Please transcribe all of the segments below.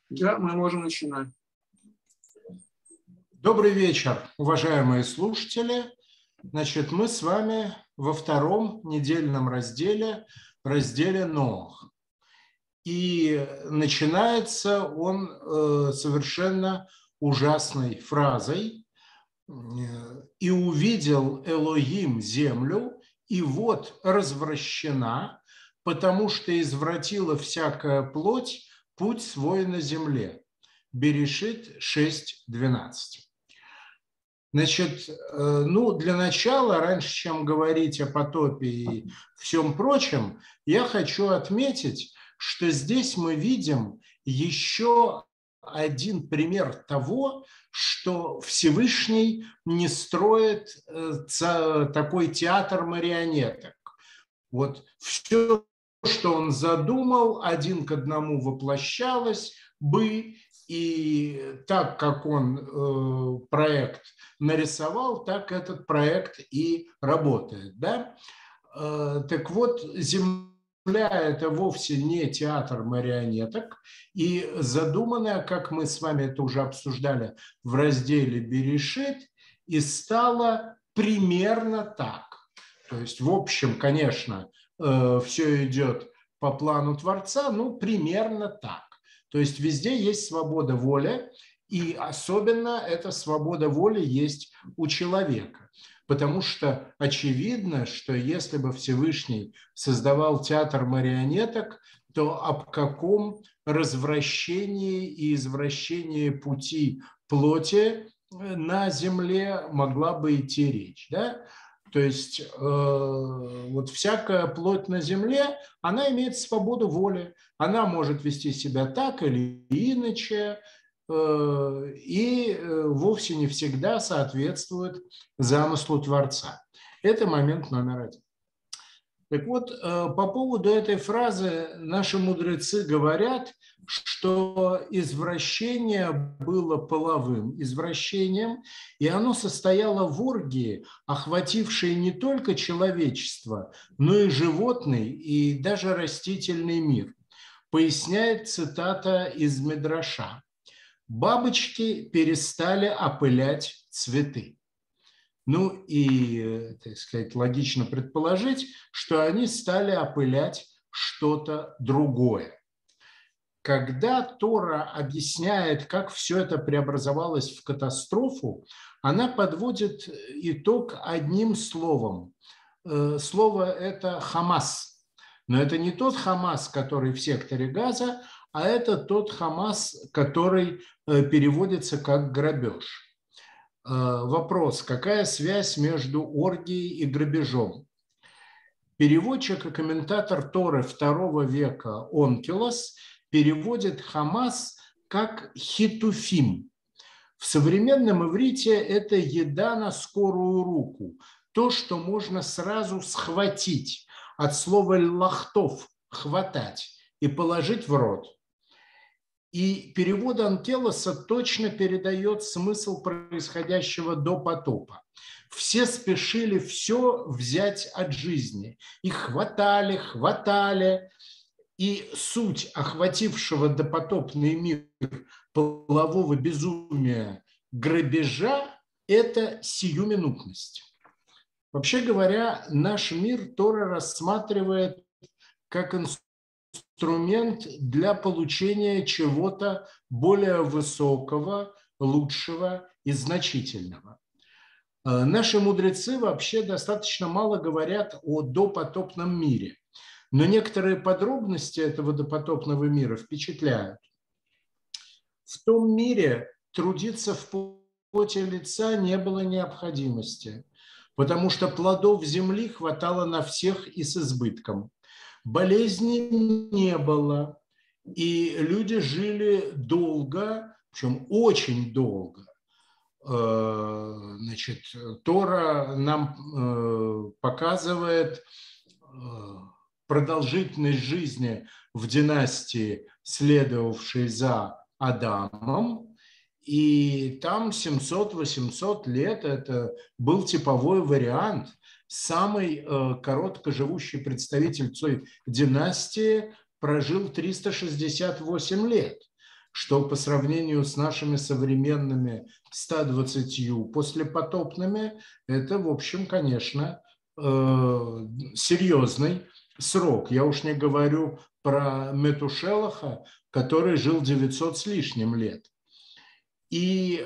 Да, мы можем начинать. Добрый вечер, уважаемые слушатели. Значит, мы с вами во втором недельном разделе Ноах. И начинается он совершенно ужасной фразой. «И увидел Элохим землю, и вот развращена, потому что извратила всякая плоть путь свой на земле». Берешит 6:12. Значит, для начала, раньше, чем говорить о потопе и всем прочем, я хочу отметить, что здесь мы видим еще один пример того, что Всевышний не строит такой театр марионеток. Вот все, что он задумал, один к одному воплощалось бы, и так как он проект нарисовал, так этот проект и работает. Да? Так вот, Земля – это вовсе не театр марионеток, и задуманная, как мы с вами это уже обсуждали в разделе «Берешит», и стала примерно так. То есть, в общем, конечно, все идет по плану Творца, примерно так. То есть везде есть свобода воли, и особенно эта свобода воли есть у человека. Потому что очевидно, что если бы Всевышний создавал театр марионеток, то об каком развращении и извращении пути плоти на земле могла бы идти речь, да? То есть вот всякая плоть на земле, она имеет свободу воли. Она может вести себя так или иначе, и вовсе не всегда соответствует замыслу Творца. Это момент номер один. Так вот, по поводу этой фразы наши мудрецы говорят, что извращение было половым извращением, и оно состояло в оргии, охватившей не только человечество, но и животный, и даже растительный мир. Поясняет цитата из Мидраша. «Бабочки перестали опылять цветы». Ну и, так сказать, логично предположить, что они стали опылять что-то другое. Когда Тора объясняет, как все это преобразовалось в катастрофу, она подводит итог одним словом. Слово это «Хамас». Но это не тот Хамас, который в секторе Газа, а это тот Хамас, который переводится как грабеж. Вопрос, какая связь между оргией и грабежом? Переводчик и комментатор Торы II века Онкелос переводит Хамас как хитуфим. В современном иврите это еда на скорую руку, то, что можно сразу схватить, от слова лахтов – хватать и положить в рот. И перевод Онкелоса точно передает смысл происходящего до потопа. Все спешили все взять от жизни. Их хватали. И суть охватившего допотопный мир полового безумия грабежа – это сиюминутность. Вообще говоря, наш мир Тора рассматривает как инструмент для получения чего-то более высокого, лучшего и значительного. Наши мудрецы вообще достаточно мало говорят о допотопном мире, но некоторые подробности этого допотопного мира впечатляют. В том мире трудиться в поте лица не было необходимости, потому что плодов земли хватало на всех и с избытком. Болезней не было, и люди жили долго, причем очень долго. Значит, Тора нам показывает продолжительность жизни в династии, следовавшей за Адамом, и там 700-800 лет – это был типовой вариант. Самый короткоживущий представитель той династии прожил 368 лет, что по сравнению с нашими современными 120 послепотопными, это, в общем, конечно, серьезный срок. Я уж не говорю про Метушелаха, который жил 900 с лишним лет. И,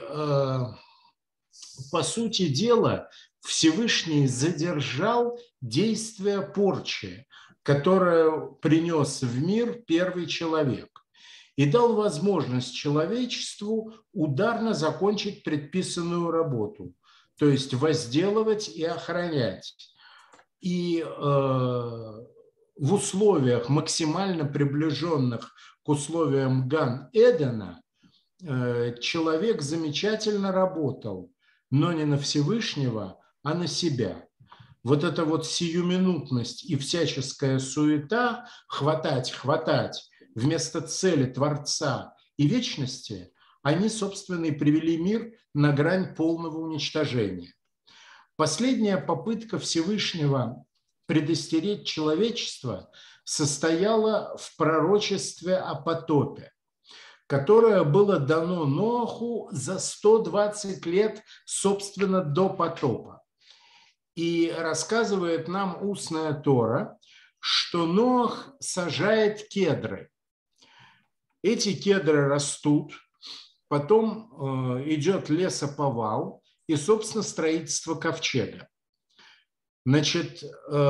по сути дела, Всевышний задержал действие порчи, которое принес в мир первый человек, и дал возможность человечеству ударно закончить предписанную работу, то есть возделывать и охранять. И в условиях, максимально приближенных к условиям Ган-Эдена, человек замечательно работал, но не на Всевышнего, а на себя. Вот эта вот сиюминутность и всяческая суета, хватать, вместо цели Творца и вечности, они, собственно, и привели мир на грань полного уничтожения. Последняя попытка Всевышнего предостеречь человечество состояла в пророчестве о потопе, которое было дано Ноаху за 120 лет, собственно, до потопа. И рассказывает нам устная Тора, что Ноах сажает кедры. Эти кедры растут, потом идет лесоповал и, собственно, строительство ковчега. Значит,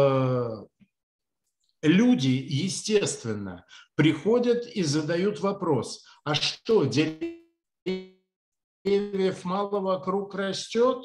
люди, естественно, приходят и задают вопрос, а что, деревьев мало вокруг растет?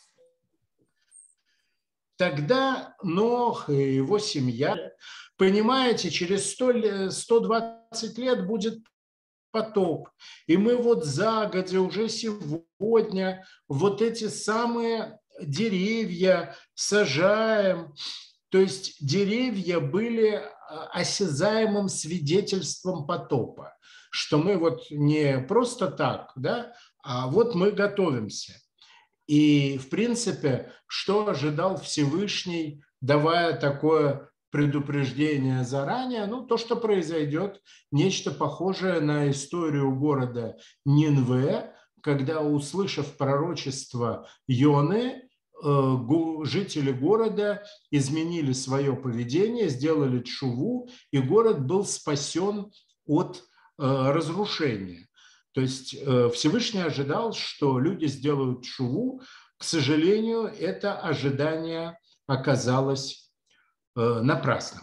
Тогда Ноах и его семья, понимаете, через 120 лет будет потоп. И мы вот загодя уже сегодня вот эти самые деревья сажаем. То есть деревья были осязаемым свидетельством потопа, что мы вот не просто так, да, а вот мы готовимся. И, в принципе, что ожидал Всевышний, давая такое предупреждение заранее? Ну, то, что произойдет нечто похожее на историю города Нинве, когда, услышав пророчество Йоны, жители города изменили свое поведение, сделали тшуву, и город был спасен от разрушения. То есть Всевышний ожидал, что люди сделают тшуву. К сожалению, это ожидание оказалось напрасным.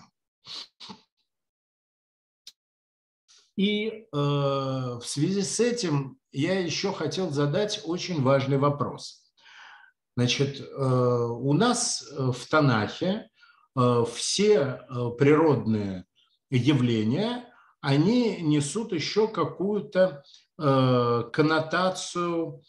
И в связи с этим я еще хотел задать очень важный вопрос. Значит, у нас в Танахе все природные явления, они несут еще какую-то коннотацию,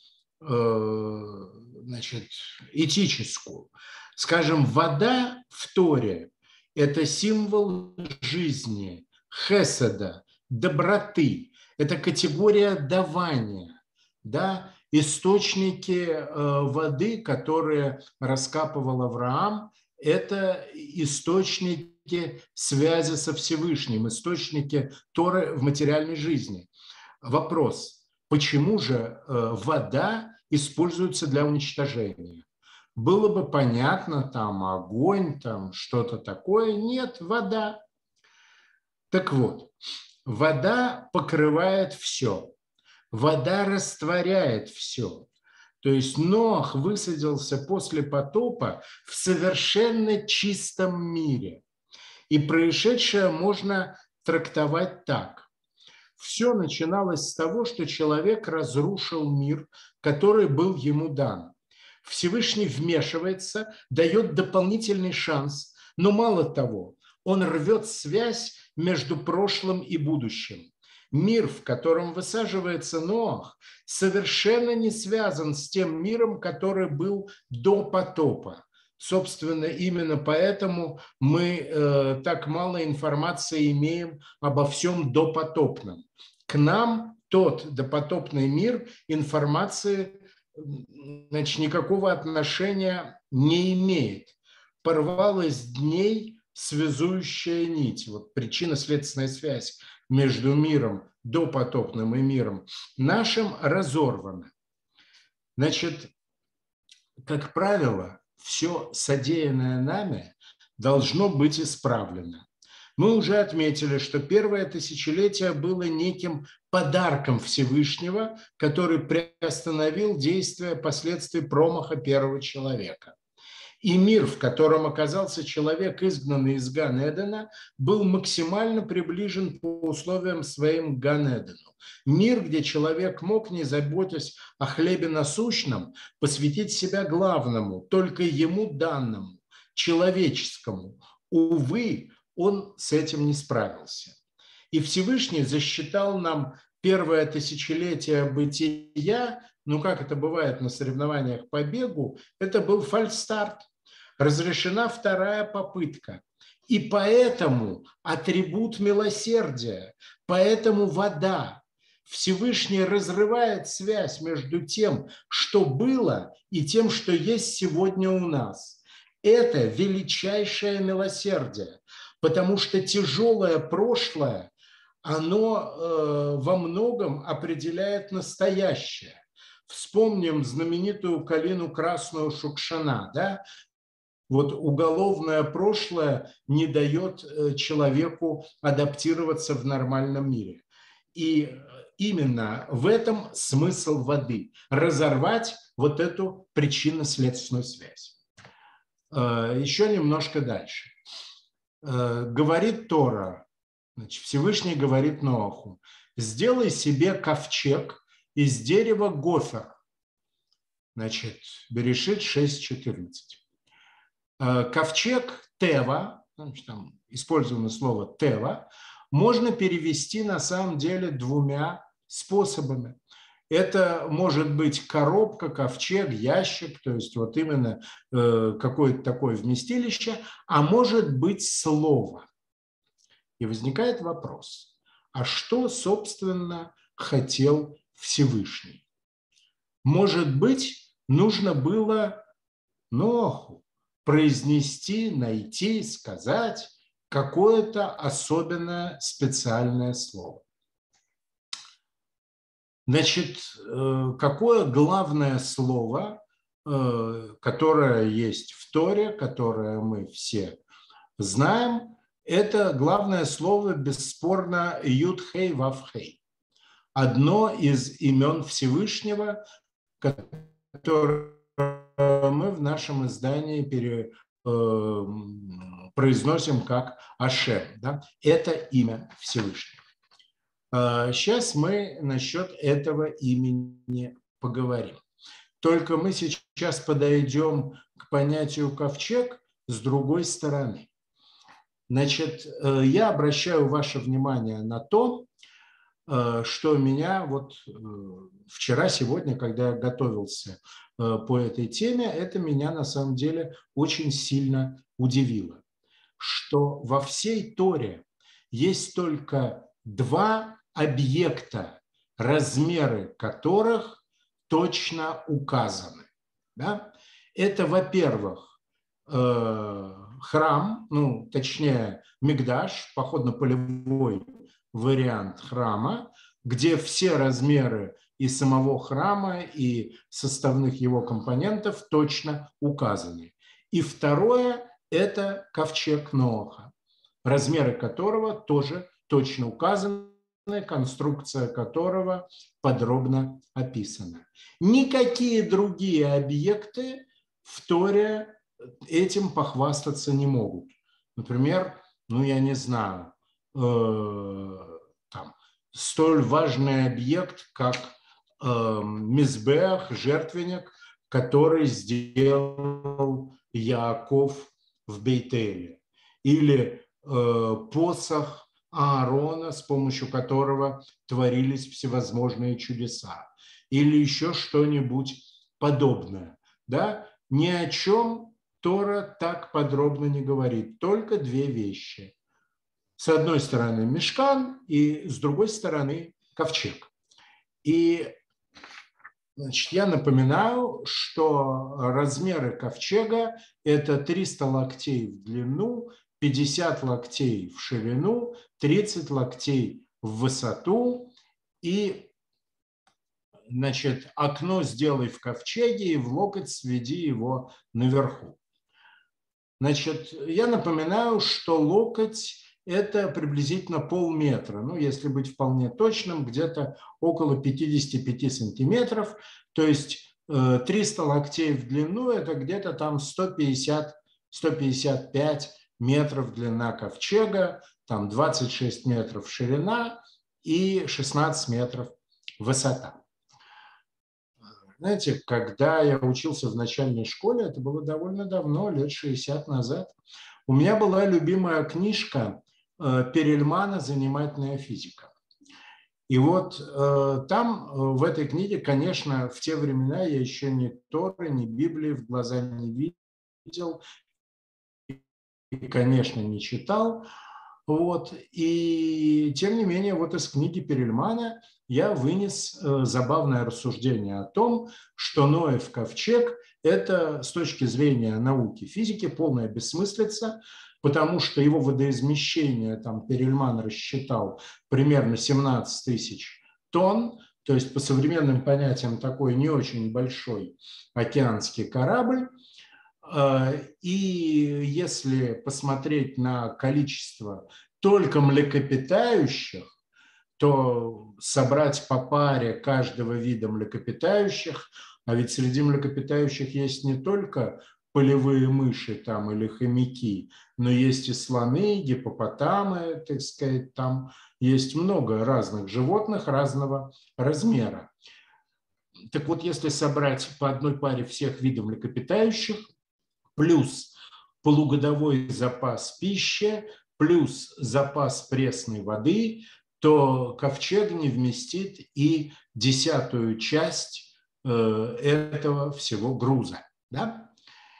значит, этическую. Скажем, вода в Торе – это символ жизни, хеседа, доброты. Это категория давания, да? Источники воды, которые раскапывал Авраам, это источники связи со Всевышним, источники Торы в материальной жизни. Вопрос, почему же вода используется для уничтожения? Было бы понятно, там огонь, там что-то такое. Нет, вода. Так вот, вода покрывает все. Вода растворяет все. То есть Ноах высадился после потопа в совершенно чистом мире. И происшедшее можно трактовать так. Все начиналось с того, что человек разрушил мир, который был ему дан. Всевышний вмешивается, дает дополнительный шанс, но мало того, он рвет связь между прошлым и будущим. Мир, в котором высаживается Ноах, совершенно не связан с тем миром, который был до потопа. Собственно, именно поэтому мы так мало информации имеем обо всем допотопном. К нам тот допотопный мир информации, значит, никакого отношения не имеет. Порвалась дней связующая нить, вот причинно-следственная связь между миром допотопным и миром нашим разорвана. Значит, как правило, все содеянное нами должно быть исправлено. Мы уже отметили, что первое тысячелетие было неким подарком Всевышнего, который приостановил действие последствий промаха первого человека. И мир, в котором оказался человек, изгнанный из Ган-Эдена, был максимально приближен по условиям своим к Ган-Эдену. Мир, где человек мог, не заботясь о хлебе насущном, посвятить себя главному, только ему данному, человеческому. Увы, он с этим не справился. И Всевышний засчитал нам первое тысячелетие бытия, ну как это бывает на соревнованиях по бегу, это был фальстарт. Разрешена вторая попытка. И поэтому атрибут милосердия, поэтому вода. Всевышний разрывает связь между тем, что было, и тем, что есть сегодня у нас. Это величайшее милосердие, потому что тяжелое прошлое, оно во многом определяет настоящее. Вспомним знаменитую калину красную Шукшана, да? Вот уголовное прошлое не дает человеку адаптироваться в нормальном мире. И именно в этом смысл воды – разорвать вот эту причинно-следственную связь. Еще немножко дальше. Говорит Тора, значит, Всевышний говорит Ноаху: сделай себе ковчег из дерева гофер. Значит, Берешит 6:14. Ковчег Тева, значит, там использовано слово Тева, можно перевести на самом деле двумя способами. Это может быть коробка, ковчег, ящик, то есть вот именно какое-то такое вместилище, а может быть слово. И возникает вопрос, а что, собственно, хотел Всевышний? Может быть, нужно было Ноаху произнести, найти, сказать какое-то особенное специальное слово. Значит, какое главное слово, которое есть в Торе, которое мы все знаем, это главное слово, бесспорно, Юд-Хей Вав-Хей. Одно из имен Всевышнего, которое мы в нашем издании произносим как Ашем. Да? Это имя Всевышнего. Сейчас мы насчет этого имени поговорим. Только мы сейчас подойдем к понятию ковчег с другой стороны. Значит, я обращаю ваше внимание на то, что меня вот вчера, сегодня, когда я готовился по этой теме, это меня на самом деле очень сильно удивило, что во всей Торе есть только два объекта, размеры которых точно указаны. Да? Это, во-первых, храм, ну, точнее, Микдаш, походно-полевой вариант храма, где все размеры и самого храма, и составных его компонентов точно указаны. И второе – это ковчег Ноаха, размеры которого тоже точно указаны, конструкция которого подробно описана. Никакие другие объекты в Торе этим похвастаться не могут. Например, ну я не знаю, там, столь важный объект, как мизбех, жертвенник, который сделал Яаков в Бейтеле, или посох Аарона, с помощью которого творились всевозможные чудеса, или еще что-нибудь подобное. Да? Ни о чем Тора так подробно не говорит, только две вещи. С одной стороны мишкан, и с другой стороны ковчег. И значит, я напоминаю, что размеры ковчега – это 300 локтей в длину, 50 локтей в ширину, 30 локтей в высоту и, значит, окно сделай в ковчеге и в локоть сведи его наверху. Значит, я напоминаю, что локоть – это приблизительно полметра, ну, если быть вполне точным, где-то около 55 сантиметров, то есть 300 локтей в длину – это где-то там 150-155 метров длина ковчега, там 26 метров ширина и 16 метров высота. Знаете, когда я учился в начальной школе, это было довольно давно, лет 60 назад, у меня была любимая книжка Перельмана «Занимательная физика». И вот там, в этой книге, конечно, в те времена я еще ни Торы, ни Библии в глаза не видел и, конечно, не читал. Вот. И тем не менее, вот из книги Перельмана я вынес забавное рассуждение о том, что Ноев ковчег – это с точки зрения науки физики полная бессмыслица, потому что его водоизмещение там Перельман рассчитал примерно 17 тысяч тонн, то есть по современным понятиям такой не очень большой океанский корабль. И если посмотреть на количество только млекопитающих, то собрать по паре каждого вида млекопитающих, а ведь среди млекопитающих есть не только полевые мыши там или хомяки, но есть и слоны, гиппопотамы, так сказать, там есть много разных животных разного размера. Так вот, если собрать по одной паре всех видов млекопитающих, плюс полугодовой запас пищи, плюс запас пресной воды, то ковчег не вместит и 10-ую часть этого всего груза. Да?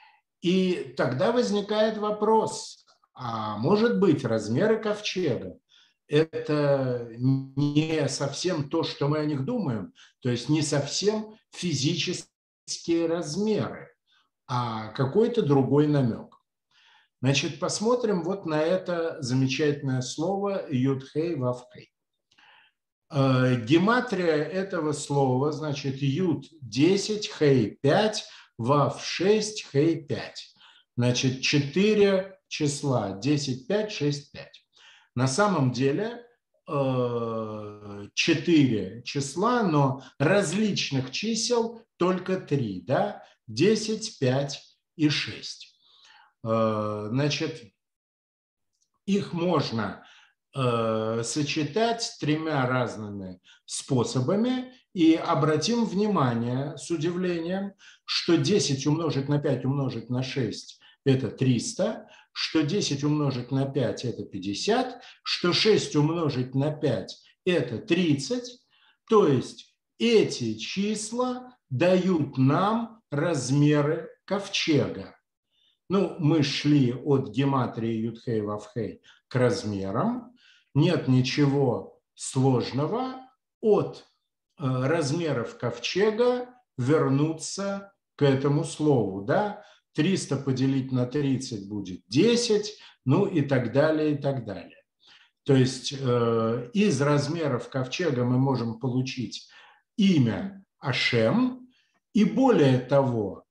И тогда возникает вопрос, а может быть размеры ковчега – это не совсем то, что мы о них думаем, то есть не совсем физические размеры, а какой-то другой намек. Значит, посмотрим вот на это замечательное слово Юд-Хей Вав-Хей. Гематрия этого слова, значит, Юд 10, Хей 5, Вав 6, Хей 5. Значит, 4 числа, 10, 5, 6, 5. На самом деле 4 числа, но различных чисел только 3, да? 10, 5 и 6. Значит, их можно сочетать 3 разными способами. И обратим внимание с удивлением, что 10 умножить на 5 умножить на 6 – это 300, что 10 умножить на 5 – это 50, что 6 умножить на 5 – это 30. То есть эти числа дают нам размеры ковчега. Ну, мы шли от гематрии Юд-Хей Вав-Хей к размерам. Нет ничего сложного от размеров ковчега вернуться к этому слову. Да? 300 поделить на 30 будет 10, ну и так далее, и так далее. То есть из размеров ковчега мы можем получить имя Ашем, и более того,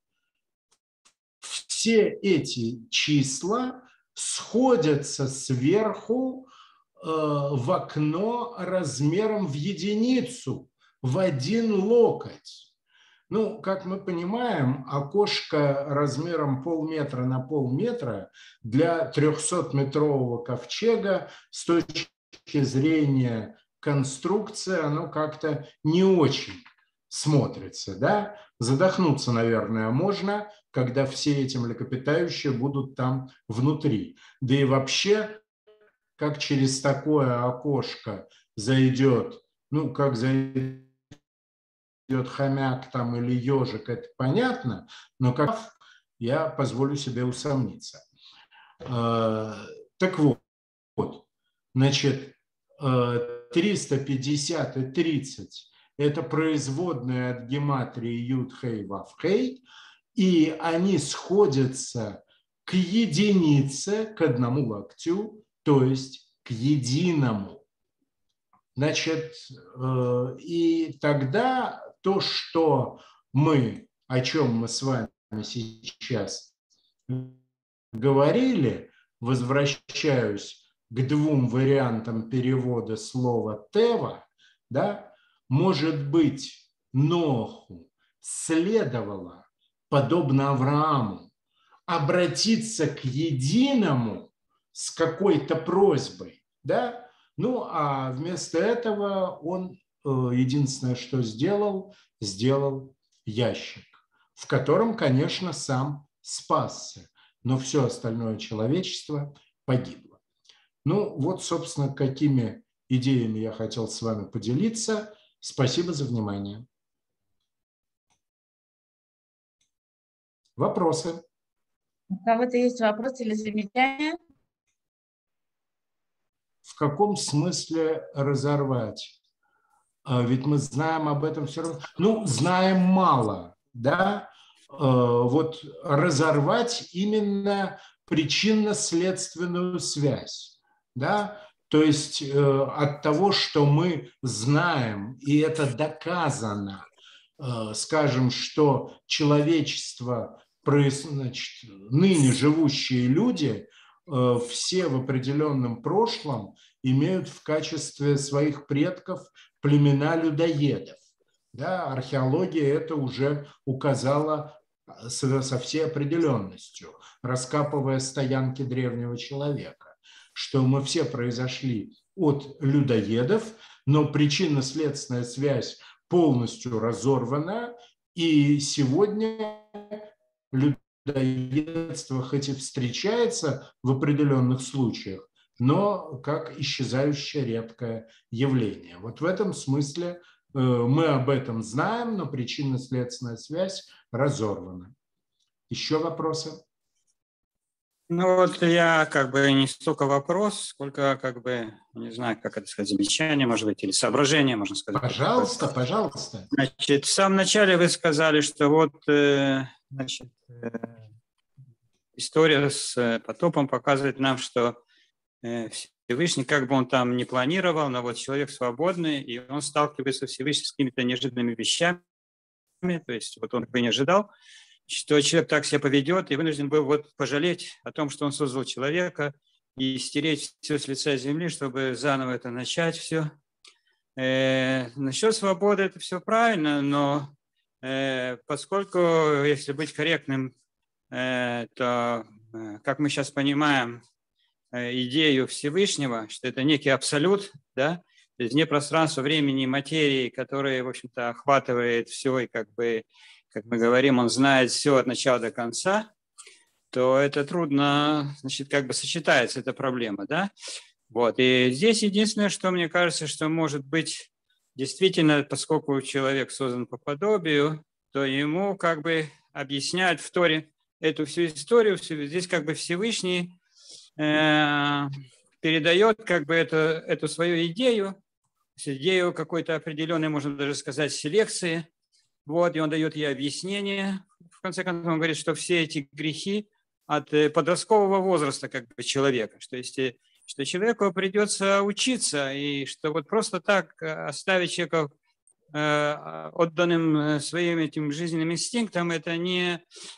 все эти числа сходятся сверху в окно размером в единицу, в 1 локоть. Ну, как мы понимаем, окошко размером полметра на полметра для 300-метрового ковчега с точки зрения конструкции, оно как-то не очень смотрится, да? Задохнуться, наверное, можно, когда все эти млекопитающие будут там внутри. Да и вообще, как через такое окошко зайдет, ну, как зайдет хомяк там или ежик, это понятно, но как я позволю себе усомниться. Так вот, значит, 350 и 30 – это производные от гематрии Юд-Хей Вав-Хей, и они сходятся к единице, к 1 локтю, то есть к единому. Значит, и тогда то, что о чем мы с вами сейчас говорили, возвращаюсь к двум вариантам перевода слова «тева», да, может быть, Ноху следовало, подобно Аврааму, обратиться к единому с какой-то просьбой, да, ну, а вместо этого он единственное, что сделал ящик, в котором, конечно, сам спасся, но все остальное человечество погибло. Ну, вот, собственно, какими идеями я хотел с вами поделиться. Спасибо за внимание. Вопросы? У кого-то есть вопросы или замечания? В каком смысле разорвать? Ведь мы знаем об этом все равно. Ну, знаем мало, да? Вот разорвать именно причинно-следственную связь, да? То есть от того, что мы знаем, и это доказано, скажем, что человечество, значит, ныне живущие люди, все в определенном прошлом имеют в качестве своих предков племена людоедов. Да, археология это уже указала со всей определенностью, раскапывая стоянки древнего человека, что мы все произошли от людоедов, но причинно-следственная связь полностью разорвана, и сегодня людоедство хоть и встречается в определенных случаях, но как исчезающее редкое явление. Вот в этом смысле мы об этом знаем, но причинно-следственная связь разорвана. Еще вопросы? Ну вот я как бы не столько вопрос, сколько как бы, не знаю, как это сказать, замечание, может быть, или соображение, можно сказать. Пожалуйста, пожалуйста. Значит, в самом начале вы сказали, что вот, значит, история с потопом показывает нам, что Всевышний, как бы он там не планировал, но вот человек свободный, и он сталкивается Всевышний с какими-то неожиданными вещами, то есть вот он как бы не ожидал, что человек так себя поведет, и вынужден был вот пожалеть о том, что он создал человека, и стереть все с лица земли, чтобы заново это начать все. Насчет свободы это все правильно, но поскольку, если быть корректным, то, как мы сейчас понимаем, идею Всевышнего, что это некий абсолют, да, то есть вне пространства, времени, материи, который, в общем-то, охватывает все, и как бы, как мы говорим, он знает все от начала до конца, то это трудно, значит, как бы сочетается эта проблема, да. Вот, и здесь единственное, что мне кажется, что может быть действительно, поскольку человек создан по подобию, то ему как бы объясняют в Торе эту всю историю, здесь как бы Всевышний передает как бы эту свою идею какой-то определенной, можно даже сказать, селекции, вот, и он дает ей объяснение. В конце концов, он говорит, что все эти грехи от подросткового возраста как бы человека, что человеку придется учиться, и что вот просто так оставить человека отданным своим этим жизненным инстинктам, это не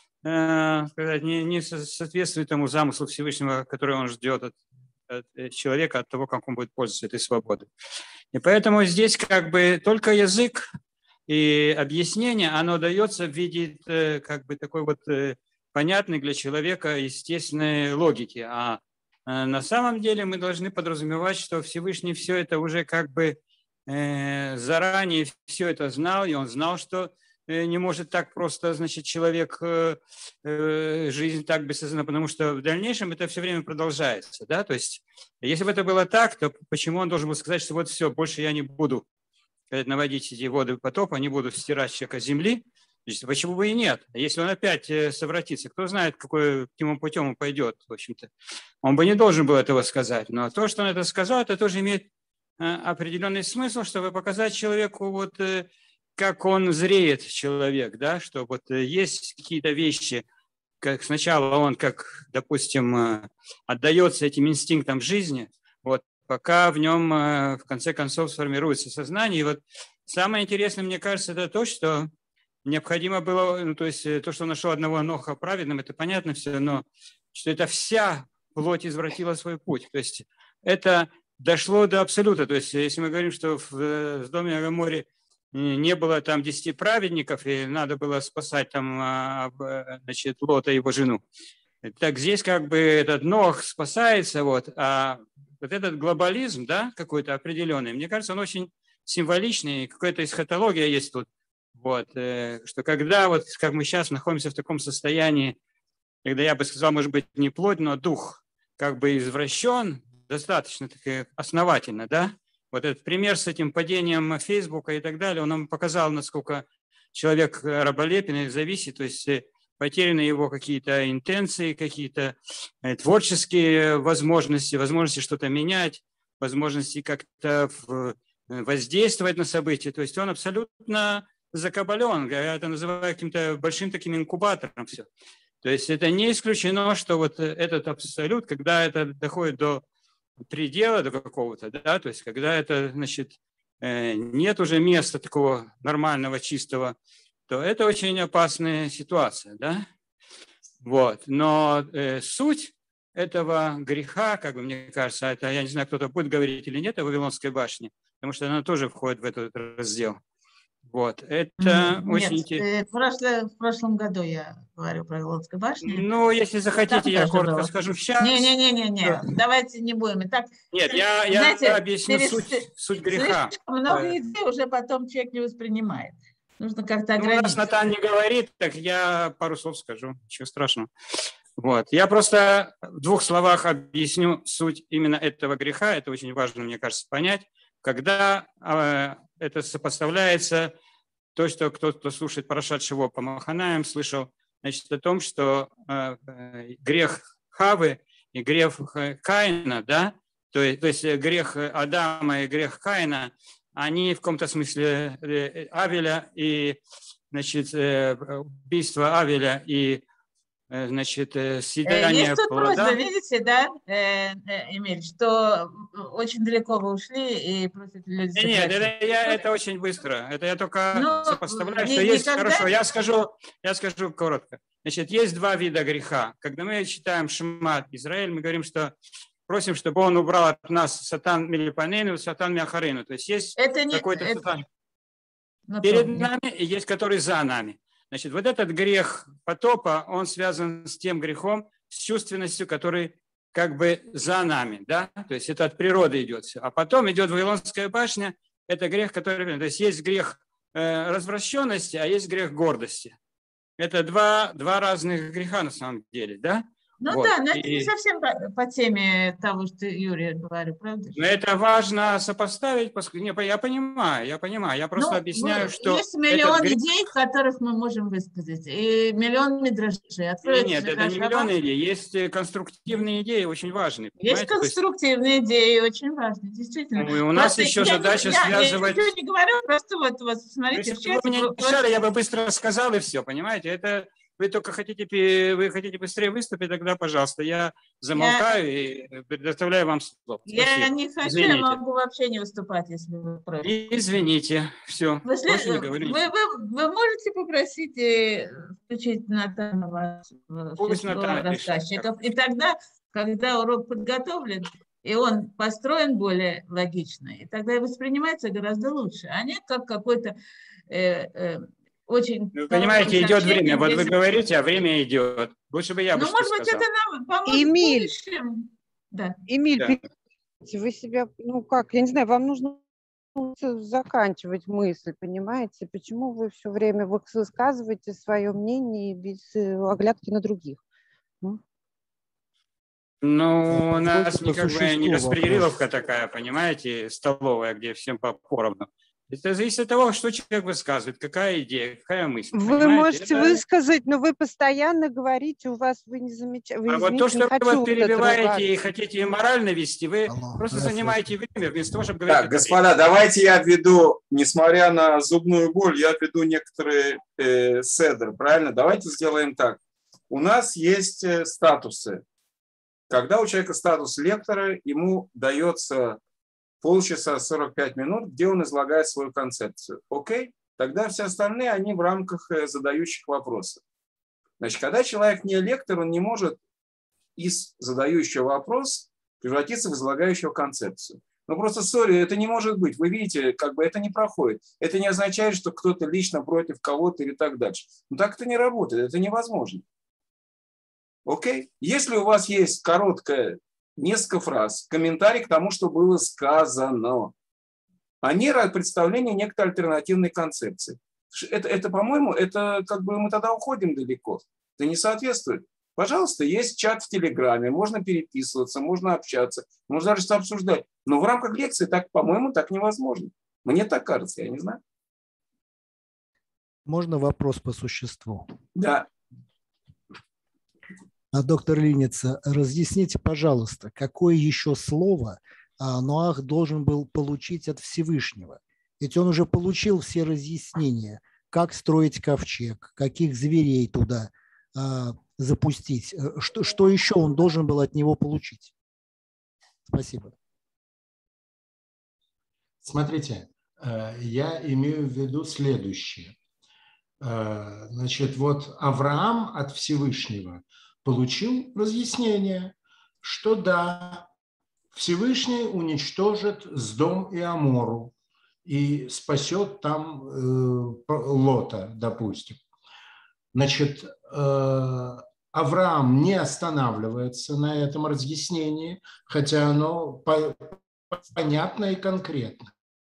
соответствует тому замыслу Всевышнего, который он ждет от человека, от того, как он будет пользоваться этой свободой. И поэтому здесь как бы только язык и объяснение, оно дается в виде как бы такой вот понятной для человека естественной логики. А на самом деле мы должны подразумевать, что Всевышний все это уже как бы заранее все это знал, и он знал, что не может так просто, значит, человек жизнь так бессознательно, потому что в дальнейшем это все время продолжается, да, то есть если бы это было так, то почему он должен был сказать, что вот все, больше я не буду наводить эти воды потопа, не буду стирать человека с земли, почему бы и нет? Если он опять совратится, кто знает, каким путем он пойдет, в общем-то. Он бы не должен был этого сказать, но то, что он это сказал, это тоже имеет определенный смысл, чтобы показать человеку вот как он зреет, человек, да, что вот есть какие-то вещи, как сначала он, как, допустим, отдается этим инстинктам жизни, вот, пока в нем, в конце концов, сформируется сознание. И вот самое интересное, мне кажется, это то, что необходимо было, ну, то есть то, что он нашел одного Ноха праведным, это понятно все, но что это вся плоть извратила свой путь. То есть это дошло до абсолюта. То есть если мы говорим, что в доме Гоморе не было там 10 праведников, и надо было спасать там, значит, Лота и его жену, так здесь как бы этот Нох спасается, вот, а вот этот глобализм, да, какой-то определенный, мне кажется, он очень символичный, какая-то эсхатология есть тут, вот, что когда вот, как мы сейчас находимся в таком состоянии, когда я бы сказал, может быть, не плоть, но дух как бы извращен, достаточно таки основательно, да, вот этот пример с этим падением Фейсбука и так далее, он нам показал, насколько человек раболепен и зависит, то есть потеряны его какие-то интенции, какие-то творческие возможности что-то менять, возможности как-то воздействовать на события. То есть он абсолютно закабален, я это называю каким-то большим таким инкубатором все. То есть это не исключено, что вот этот абсолют, когда это доходит до предела, до какого-то, да, то есть когда это, значит, нет уже места такого нормального, чистого, то это очень опасная ситуация, да? Вот. Но суть этого греха, как бы мне кажется, это, я не знаю, кто-то будет говорить или нет, о Вавилонской башне, потому что она тоже входит в этот раздел. Вот. Это очень интересно. В прошлом году я говорю про Вавилонскую башню. Ну, если захотите, я коротко скажу сейчас. Не, давайте не будем. И так, нет, я объясню суть греха. Слишком много идей уже потом человек не воспринимает. Нужно как-то ограничить. Ну, раз Натан не говорит, так я пару слов скажу. Ничего страшного. Вот. Я просто в 2 словах объясню суть именно этого греха. Это очень важно, мне кажется, понять. Когда это сопоставляется, то, что кто-то слушает Парашат Шивот по Маханаям, слышал, значит, о том, что грех Хавы и грех Каина, да, то есть грех Адама и грех Каина, они в каком-то смысле Авеля и, значит, убийство Авеля и, значит, съедание есть тут плода. Просьба, видите, да, Эмиль, что очень далеко вы ушли и просят люди. Нет, это очень быстро. Это я только сопоставляю, что есть. Хорошо, я скажу коротко. Значит, есть 2 вида греха. Когда мы читаем Шма Израиль, мы говорим, что просим, чтобы он убрал от нас сатан милипанейну, сатан мяхарейну. То есть есть какой-то сатан перед нами и есть который за нами. Значит, вот этот грех потопа, он связан с тем грехом, с чувственностью, который как бы за нами, да? То есть это от природы идет все. А потом идет Вавилонская башня, это грех, который... То есть есть грех развращенности, а есть грех гордости. Это два разных греха на самом деле, да? Ну вот. Да, но это не совсем по теме того, что Юрий говорил, правда? Но это важно сопоставить, поскольку я понимаю, я просто объясняю, что... Есть миллион идей, которых мы можем высказать, и миллион мидрашей. Нет, это не миллион идей, есть конструктивные идеи, очень важные. Есть конструктивные идеи, очень важные, действительно. Ну, и у нас еще задача связывать... Я ничего не говорю, просто вот смотрите. Если бы вы меня не мешали, я бы быстро сказал, и все, понимаете? Это... Вы только хотите быстрее выступить, тогда, пожалуйста, я замолкаю и предоставляю вам слово. Я не хочу, извините. Я могу вообще не выступать, если вы против. Извините, все. Вы можете попросить включить Натана рассказчиков, и тогда, когда урок подготовлен, и он построен более логично, и тогда и воспринимается гораздо лучше, а не как какой-то... очень... Вы понимаете, идет время. Вот вы говорите, а время идет. Лучше бы я бы может быть, сказал. это нам поможет Эмиль, в будущем. Да. Эмиль, да. Вы себя, я не знаю, вам нужно заканчивать мысль, понимаете? Почему вы все время высказываете свое мнение без оглядки на других? Ну, у нас никакая не распределиловка такая, понимаете, столовая, где всем поровну. Это зависит от того, что человек высказывает, какая идея, какая мысль. Вы понимаете? Можете высказать, но вы постоянно говорите, у вас вы не замечаете. А вот то, что вы перебиваете и хотите морально вести, вы просто занимаете время вместо того, чтобы говорить. Так, господа, давайте я введу, несмотря на зубную боль, я введу некоторые седр, правильно? Давайте сделаем так. У нас есть статусы. когда у человека статус лектора, ему дается полчаса 45 минут, где он излагает свою концепцию. Окей? Тогда все остальные, они в рамках задающих вопросов. Значит, когда человек не лектор, он не может из задающего вопрос превратиться в излагающего концепцию. Ну просто, сори, это не может быть. Вы видите, как бы это не проходит. Это не означает, что кто-то лично против кого-то или так дальше. Ну так это не работает, это невозможно. Окей? Если у вас есть короткая, несколько фраз, комментарий к тому, что было сказано, а не представление некоторой альтернативной концепции. Это, по-моему, это как бы мы тогда уходим далеко. Это не соответствует. Пожалуйста, есть чат в Телеграме, можно переписываться, можно общаться, можно даже что обсуждать. Но в рамках лекции, так, по-моему, так невозможно. Мне так кажется, я не знаю. Можно вопрос по существу? Да. Доктор Линица, разъясните, пожалуйста, какое еще слово Ноах должен был получить от Всевышнего? Ведь он уже получил все разъяснения, как строить ковчег, каких зверей туда запустить. Что еще он должен был от него получить? Спасибо. Смотрите, я имею в виду следующее. Значит, вот Авраам от Всевышнего получил разъяснение, что да, Всевышний уничтожит Сдом и Амору и спасет там Лота, допустим. Значит, Авраам не останавливается на этом разъяснении, хотя оно понятно и конкретно.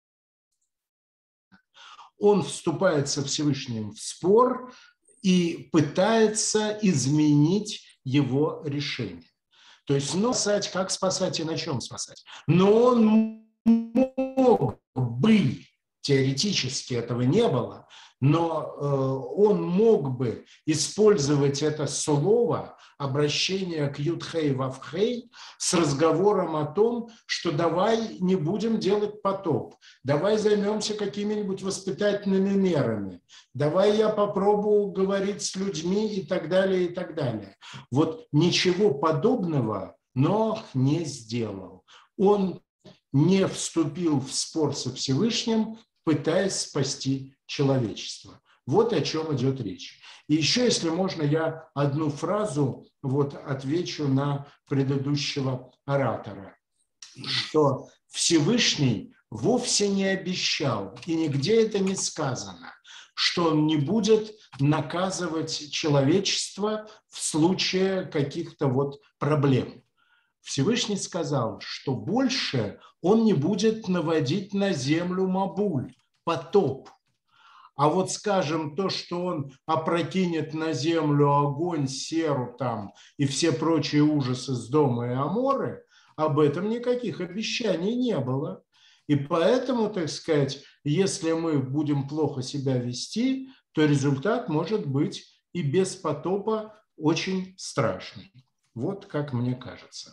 Он вступает со Всевышним в спор и пытается изменить его решение. То есть, спасать, как спасать и на чем спасать. Но он мог бы, теоретически этого не было, но он мог бы использовать это слово, обращение к Юдхей Вавхей, с разговором о том, что давай не будем делать потоп, давай займемся какими-нибудь воспитательными мерами, давай я попробую говорить с людьми и так далее, и так далее. Вот ничего подобного Ноах не сделал. Он не вступил в спор со Всевышним, пытаясь спасти человечество. Вот о чем идет речь. И еще, если можно, я одну фразу вот отвечу на предыдущего оратора, что Всевышний вовсе не обещал, и нигде это не сказано, что он не будет наказывать человечество в случае каких-то вот проблем. Всевышний сказал, что больше он не будет наводить на землю Мабуль, потоп. А вот, скажем, то, что он опрокинет на землю огонь, серу там и все прочие ужасы Сдома и Аморы, об этом никаких обещаний не было. И поэтому, так сказать, если мы будем плохо себя вести, то результат может быть и без потопа очень страшный. Вот как мне кажется.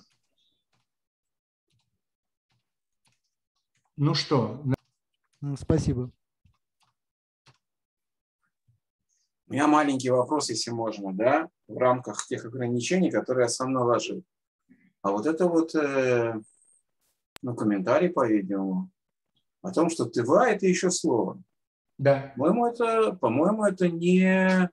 Ну что? Спасибо. У меня маленький вопрос, если можно, да, в рамках тех ограничений, которые я сам наложил. А вот это вот, комментарий, по-видимому, о том, что тыва – это еще слово. Да. По-моему, это не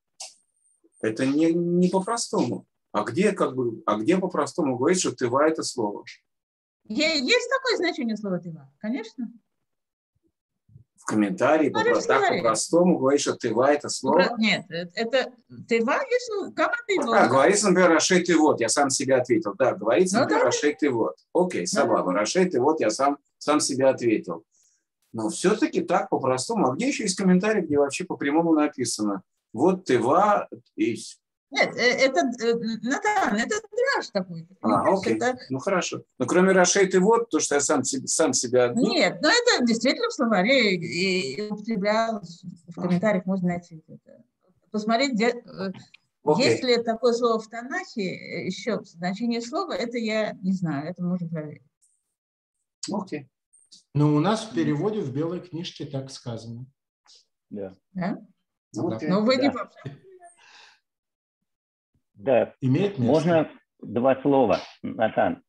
по-простому. А где по-простому говорить, что тыва – это слово? Есть такое значение слова тыва, конечно. В комментарии так по-простому говорить, что тыва – это слово? Нет, это тыва, если кама тыва. Говорится, например, рашей ты вот, я сам себе ответил. Да, говорится, например, рашей ты вот. Окей, сабаба, рашей ты вот, я сам себе ответил. Но все-таки так по-простому. А где еще есть комментарий, где вообще по-прямому написано? Вот тыва и... Нет, это драж такой-то. Окей, ну хорошо. Но кроме рашей ты вот, то, что я сам себя... Нет, но это действительно в словаре и употреблялось, в комментариях можно найти это. Посмотреть, есть ли такое слово в Танахе, еще значение слова, это я не знаю, это можно проверить. Окей. Но у нас в переводе в белой книжке так сказано. Да. Да? Okay. Но вы не... Да. Имеет место. Можно 2 слова, Натан.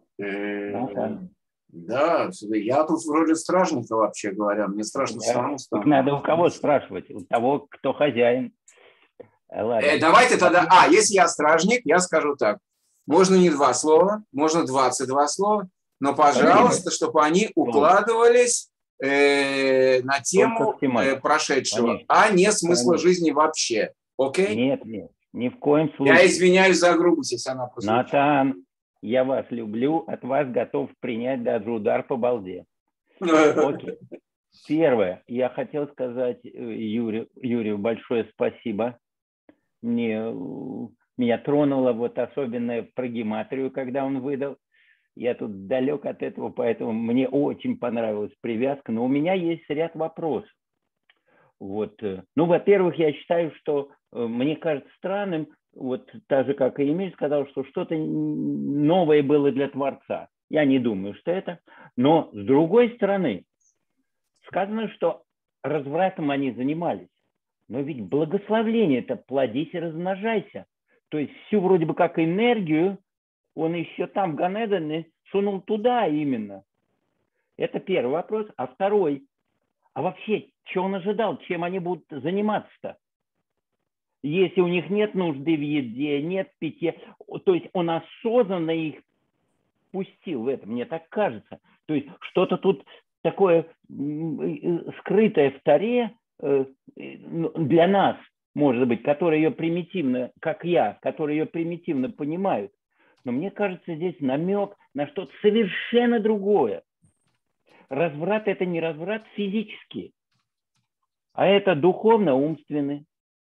Да, я тут вроде стражника, вообще говоря. Мне страшно самому стало. Надо у кого спрашивать? У того, кто хозяин. Ладно. Давайте тогда... если я стражник, я скажу так. Можно не 2 слова, можно 22 слова, но, пожалуйста, чтобы они укладывались на тему прошедшего, а не смысла жизни вообще. Окей? Нет, ни в коем случае. Я извиняюсь за грубость, если она просто... Натан, я вас люблю, от вас готов принять даже удар по балде. Окей. Первое, я хотел сказать Юрию большое спасибо. Меня тронуло вот особенно про гематрию, когда он выдал. Я тут далек от этого, поэтому мне очень понравилась привязка. Но у меня есть ряд вопросов. Вот. Ну, во-первых, я считаю, что мне кажется странным, вот так же, как и Эмиль сказал, что что-то новое было для Творца. Я не думаю, что это. Но, с другой стороны, сказано, что развратом они занимались. Но ведь благословление – это плодись и размножайся. То есть всю вроде бы как энергию он еще там в Ганедане сунул туда именно. Это первый вопрос. А второй, а вообще, что он ожидал, чем они будут заниматься-то? Если у них нет нужды в еде, нет питья, то есть он осознанно их пустил в это, мне так кажется. То есть что-то тут такое скрытое в Торе для нас, может быть, которые ее примитивно, как я, которые ее примитивно понимают. Но мне кажется, здесь намек на что-то совершенно другое. Разврат – это не разврат физический, а это духовно-умственный.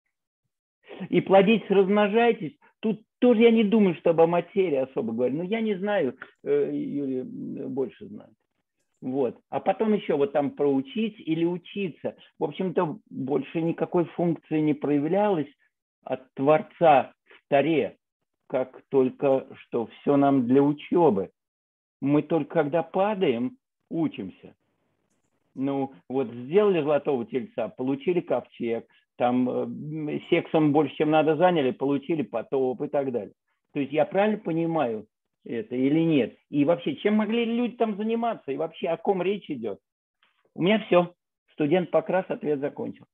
И плодитесь, размножайтесь. Тут тоже я не думаю, чтобы о материи особо говорю. Но я не знаю, Юрий больше знает. Вот. А потом еще вот там проучить или учиться. В общем-то, больше никакой функции не проявлялось от Творца в Торе, как только что все нам для учебы. Мы только когда падаем, учимся. Ну, вот сделали золотого тельца, получили ковчег, там сексом больше, чем надо, заняли, получили потоп и так далее. То есть я правильно понимаю это или нет? И вообще, чем могли люди там заниматься? И вообще, о ком речь идет? У меня все. Студент Покрас, ответ закончил.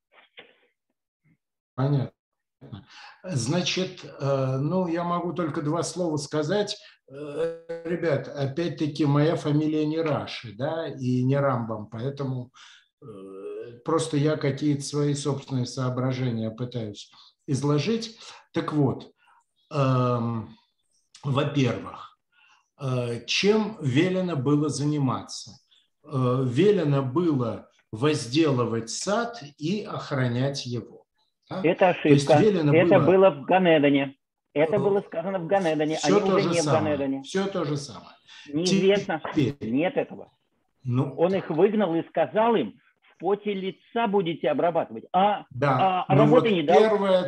Понятно. Значит, ну, я могу только 2 слова сказать. Ребят, опять-таки, моя фамилия не Раши, да, и не Рамбам, поэтому просто я какие-то свои собственные соображения пытаюсь изложить. Так вот, во-первых, чем велено было заниматься? Велено было возделывать сад и охранять его. Да? Это ошибка. Это было в Ганедане. Это было сказано в Ганедане. Все они то уже же не самое. в Ганедане. Все то же самое. Неизвестно. Теперь. Нет этого. Ну, он их выгнал и сказал им, в поте лица будете обрабатывать. Да, работы вот не дал.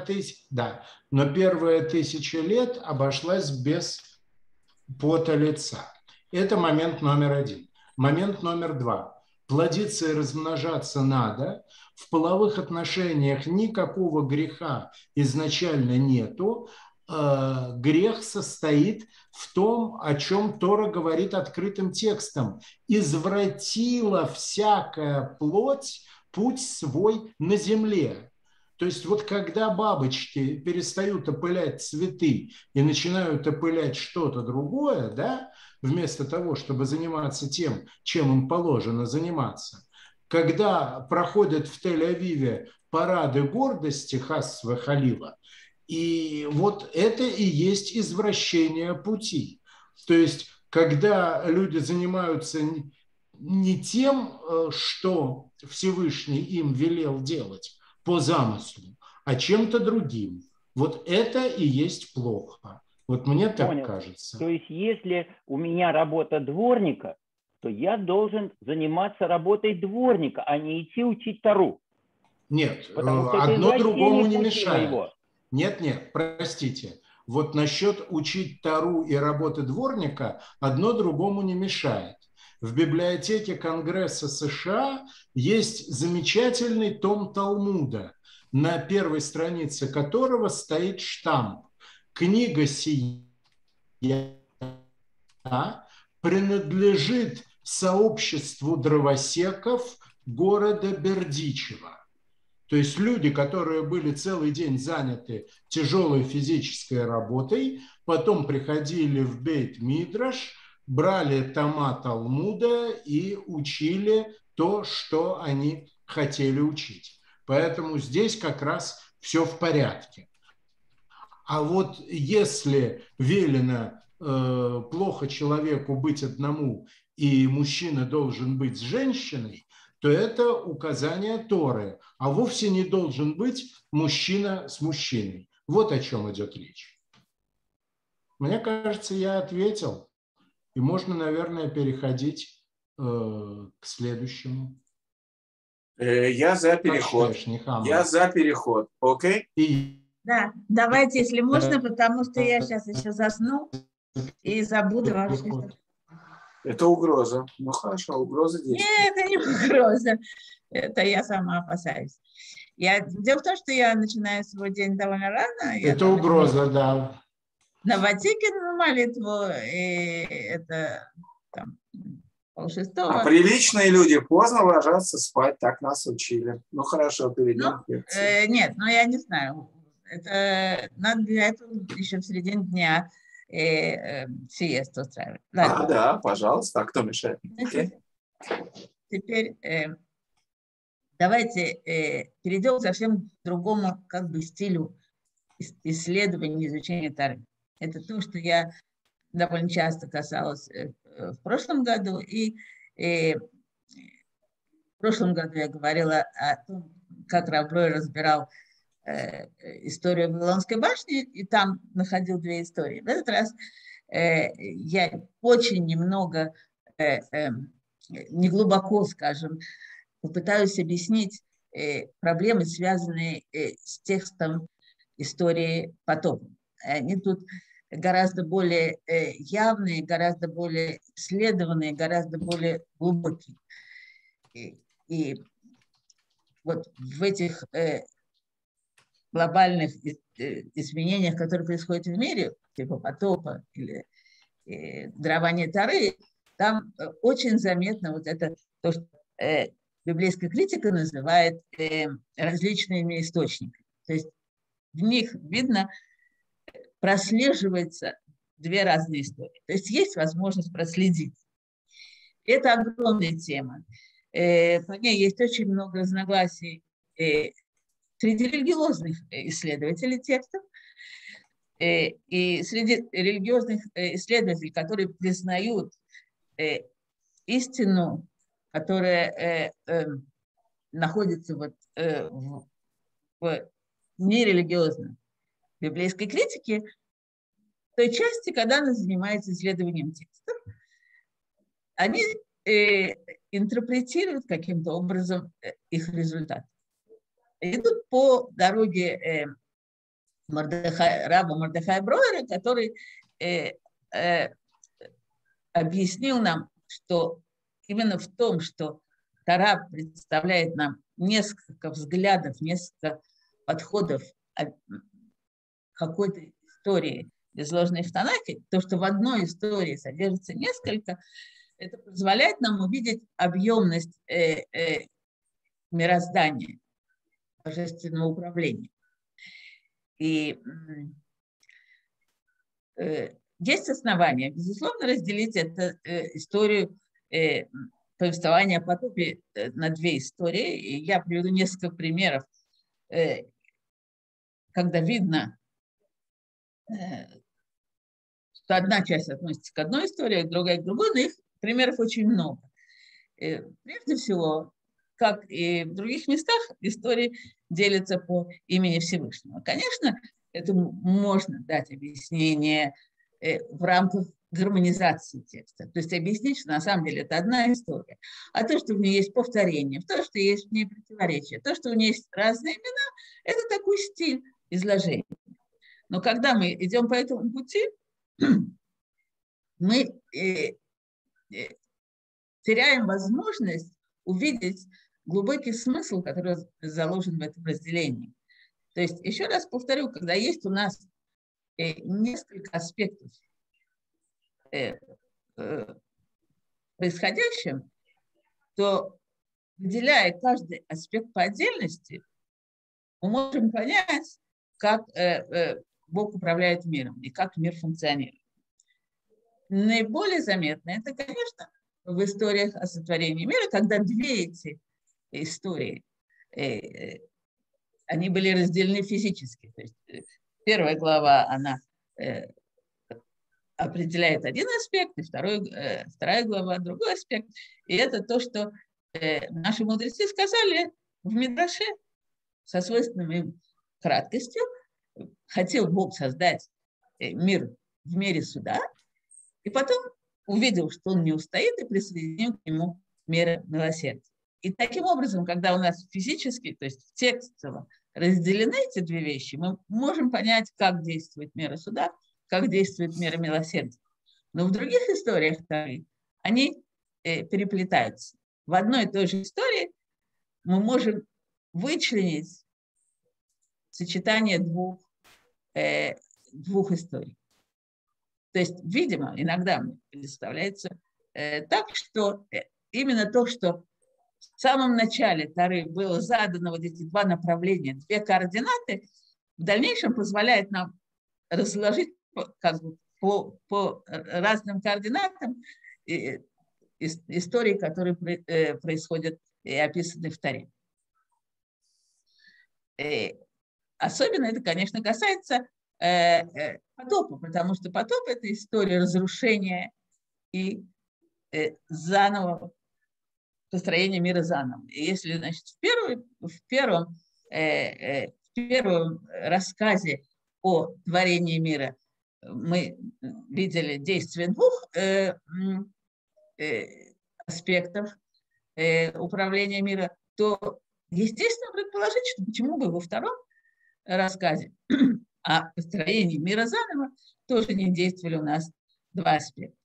Но первая 1000 лет обошлась без пота лица. Это момент номер 1. Момент номер 2. Плодиться и размножаться надо. В половых отношениях никакого греха изначально нету. Грех состоит в том, о чем Тора говорит открытым текстом. «Извратила всякая плоть путь свой на земле». То есть вот когда бабочки перестают опылять цветы и начинают опылять что-то другое, да, вместо того, чтобы заниматься тем, чем им положено заниматься, когда проходят в Тель-Авиве парады гордости хас ве-халила, и вот это и есть извращение пути. То есть когда люди занимаются не тем, что Всевышний им велел делать по замыслу, а чем-то другим. Вот это и есть плохо. Вот мне так кажется. То есть если у меня работа дворника, то я должен заниматься работой дворника, а не идти учить Тору. Нет, одно другому не мешает. Моего. Нет, простите. Вот насчет учить Тору и работы дворника одно другому не мешает. В библиотеке Конгресса США есть замечательный том Талмуда, на первой странице которого стоит штамп: «Книга сия принадлежит сообществу дровосеков города Бердичева. То есть люди, которые были целый день заняты тяжелой физической работой, потом приходили в Бейт-Мидраш, брали тома Талмуда и учили то, что они хотели учить. Поэтому здесь как раз все в порядке. А вот если велено плохо человеку быть одному, и мужчина должен быть с женщиной, то это указание Торы, а вовсе не должен быть мужчина с мужчиной. Вот о чем идет речь. Мне кажется, я ответил, и можно, наверное, переходить к следующему. Я за переход. Я за переход, окей? Да, давайте, если можно, потому что я сейчас еще засну и забуду вообще. Это угроза. Ну хорошо, угроза действует. Нет, это не угроза. Это я сама опасаюсь. Дело в том, что я начинаю свой день довольно рано. Это угроза, да. На Ватикин молитву, и это там 5:30. А приличные люди поздно ложатся спать, так нас учили. Ну хорошо, перейдем к лекции. Нет, я не знаю. Это надо для этого еще в середине дня сиесту устраивать. Ладно. Да, пожалуйста. А кто мешает? Теперь давайте перейдем к совсем другому стилю исследования, изучения Торы. Это то, что я довольно часто касалась в прошлом году. И в прошлом году я говорила о том, как Рав Брой разбирал историю Вавилонской башни, и там находил две истории. В этот раз я очень немного, неглубоко, скажем, попытаюсь объяснить проблемы, связанные с текстом истории потопа. Они тут гораздо более явные, гораздо более исследованные, гораздо более глубокие. И вот в этих глобальных изменениях, которые происходят в мире, типа потопа или дарования Торы, там очень заметно вот это то, что библейская критика называет различными источниками. То есть в них видно, прослеживается две разные истории. То есть есть возможность проследить. Это огромная тема. По ней есть очень много разногласий среди религиозных исследователей текстов и среди религиозных исследователей, которые признают истину, которая находится в нерелигиозной библейской критике, в той части, когда она занимается исследованием текстов, они интерпретируют каким-то образом их результаты. Идут по дороге раба Мордехая Броера, который объяснил нам, что именно в том, что Тора представляет нам несколько взглядов, несколько подходов какой-то истории, изложенной в Танахе, то, что в одной истории содержится несколько, это позволяет нам увидеть объемность мироздания, божественного управления. И есть основания, безусловно, разделить эту историю повествования о потопе на две истории. И я приведу несколько примеров, когда видно, что одна часть относится к одной истории, а другая к другой, но их примеров очень много. Прежде всего, как и в других местах, истории делятся по имени Всевышнего. Конечно, этому можно дать объяснение в рамках гармонизации текста. То есть объяснить, что на самом деле это одна история. А то, что в ней есть повторение, то, что есть в ней противоречие, то, что в ней есть разные имена, это такой стиль изложения. Но когда мы идем по этому пути, мы теряем возможность увидеть глубокий смысл, который заложен в этом разделении. То есть, еще раз повторю, когда есть у нас несколько аспектов происходящем, то, выделяя каждый аспект по отдельности, мы можем понять, как Бог управляет миром и как мир функционирует. Наиболее заметно это, конечно, в историях о сотворении мира, когда две эти истории, они были разделены физически. То есть первая глава, она определяет один аспект, и вторая глава другой аспект. И это то, что наши мудрецы сказали в Мидраше со свойственной им краткостью. Хотел Бог создать мир в мире суда, и потом увидел, что он не устоит, и присоединил к нему меры милосердия. И таким образом, когда у нас физически, то есть текстово разделены эти две вещи, мы можем понять, как действует мера суда, как действует мера милосердия. Но в других историях они переплетаются. В одной и той же истории мы можем вычленить сочетание двух историй. То есть, видимо, иногда мне представляется так, что именно то, что в самом начале Торы было задано вот эти два направления, две координаты, в дальнейшем позволяет нам разложить как бы по разным координатам истории, которые происходят и описаны в Торе. Особенно это, конечно, касается потопа, потому что потоп – это история разрушения и заново построения мира заново. И если, значит, в первом рассказе о творении мира мы видели действие двух аспектов управления мира, то естественно предположить, что почему бы во втором рассказе о построении мира заново тоже не действовали у нас два аспекта.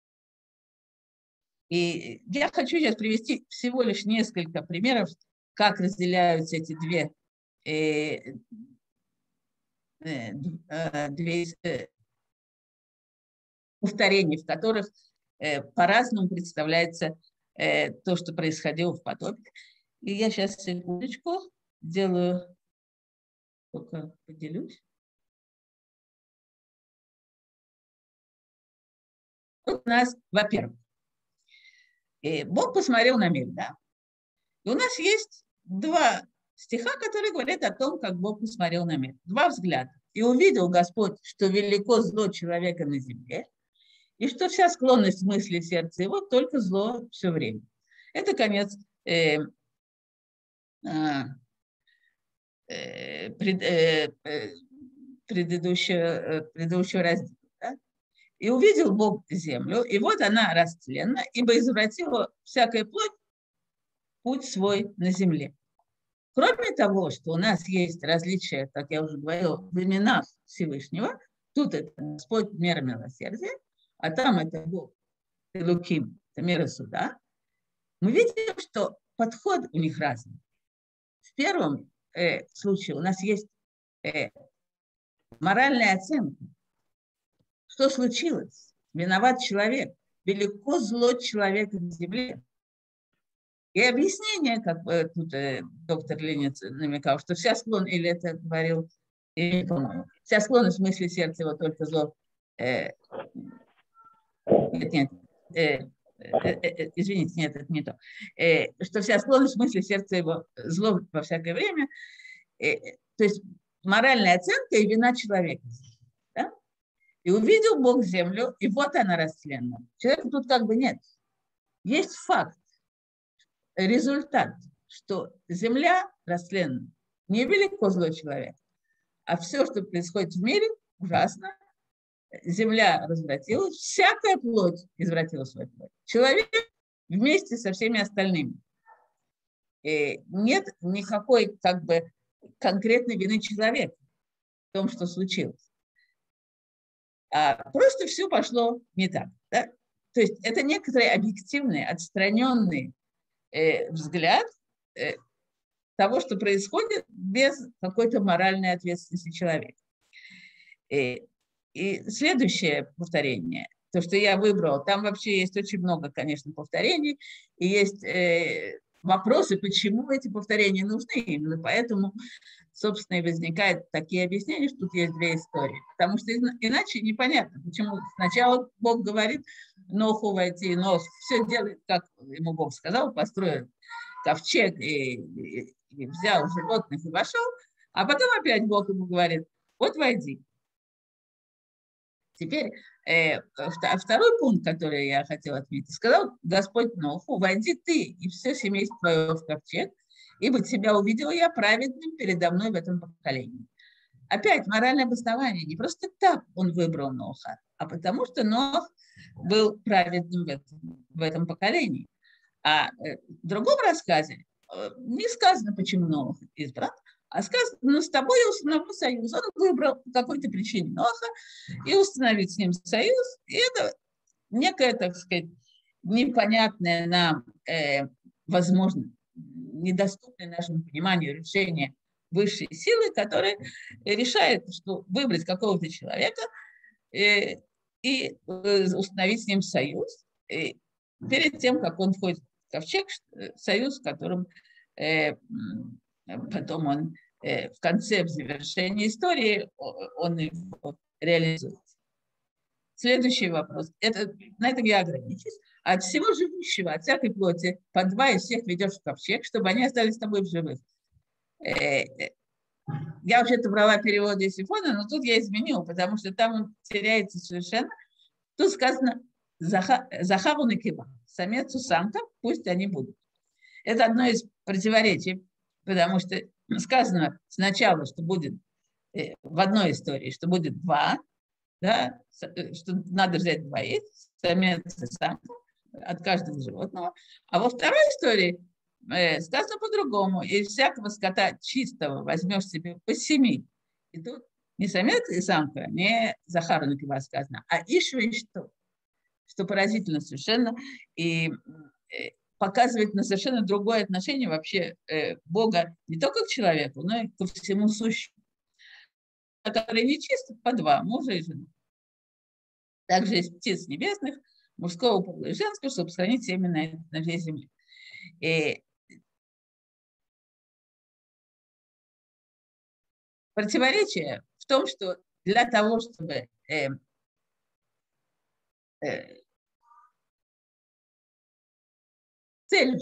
И я хочу сейчас привести всего лишь несколько примеров, как разделяются эти две повторений, в которых по-разному представляется то, что происходило в потопе. И я сейчас, секундочку, делаю, только поделюсь. Тут у нас, во-первых, Бог посмотрел на мир, да? И у нас есть два стиха, которые говорят о том, как Бог посмотрел на мир. Два взгляда. «И увидел Господь, что велико зло человека на земле, и что вся склонность мысли сердца его только зло все время». Это конец предыдущего раздела. Да? «И увидел Бог землю, и вот она растленна, ибо извратила всякая плоть путь свой на земле». Кроме того, что у нас есть различия, как я уже говорила, в именах Всевышнего, тут это Господь мера милосердия, а там это Бог Элоким, это мера суда, мы видим, что подход у них разный. В первом случае у нас есть моральная оценка. Что случилось? Виноват человек. Велико зло человека на земле. И объяснение, как тут доктор Ленец намекал, что вся склонность, или это говорил, по-моему, вся склонность в смысле сердца его только зло. Извините, нет, это не то. Что вся склонность в смысле сердца его зло во всякое время. То есть моральная оценка и вина человека. Да? И увидел Бог землю, и вот она растленна. Человека тут как бы нет. Есть факт, результат, что земля растленна. Не велико зло человека, а все, что происходит в мире, ужасно. Земля развратилась, всякая плоть извратила свою плоть. Человек вместе со всеми остальными. И нет никакой как бы конкретной вины человека в том, что случилось. А просто все пошло не так. Да? То есть это некоторый объективный, отстраненный взгляд того, что происходит без какой-то моральной ответственности человека. И следующее повторение, то, что я выбрала, там вообще есть очень много, конечно, повторений, и есть вопросы, почему эти повторения нужны. Именно поэтому, собственно, и возникают такие объяснения, что тут есть две истории. Потому что иначе непонятно, почему сначала Бог говорит Ноху войти, Нох все делает, как ему Бог сказал, построил ковчег и взял животных и вошел, а потом опять Бог ему говорит, вот войди. Теперь второй пункт, который я хотела отметить, сказал Господь Ноху, войди ты и все семейство твое в ковчег, ибо тебя увидел я праведным передо мной в этом поколении. Опять моральное обоснование. Не просто так он выбрал Ноха, а потому что Нох был праведным в этом поколении. А в другом рассказе не сказано, почему Нох избран, а сказано, ну, с тобой я установлю союз. Он выбрал по какой-то причине Ноха и установить с ним союз. И это некое, так сказать, непонятное нам, возможно, недоступное нашему пониманию решение высшей силы, которая решает, что выбрать какого-то человека и установить с ним союз. И перед тем, как он входит в ковчег, союз, в котором потом он в конце, в завершении истории, он его реализует. Следующий вопрос. На этом я ограничусь. От всего живущего, от всякой плоти, по два из всех ведешь в ковчег, чтобы они остались с тобой в живых. Я вообще-то брала перевод Есифона, но тут я изменила, потому что там он теряется совершенно. Тут сказано «Захару накива», самец и самка, пусть они будут. Это одно из противоречий, потому что сказано сначала, что будет в одной истории, что будет два, да, что надо взять двоих, самец и самка, от каждого животного. А во второй истории сказано по-другому. Из всякого скота чистого возьмешь себе по 7. И тут не самец и самка, не Захару накива сказано, а Ишу и что поразительно совершенно. И показывает на совершенно другое отношение вообще Бога не только к человеку, но и ко всему сущему. Которые нечисты, по 2, мужа и жены. Также есть птиц небесных, мужского пола и женского, чтобы сохранить семя на всей земле. И противоречие в том, что для того, чтобы цель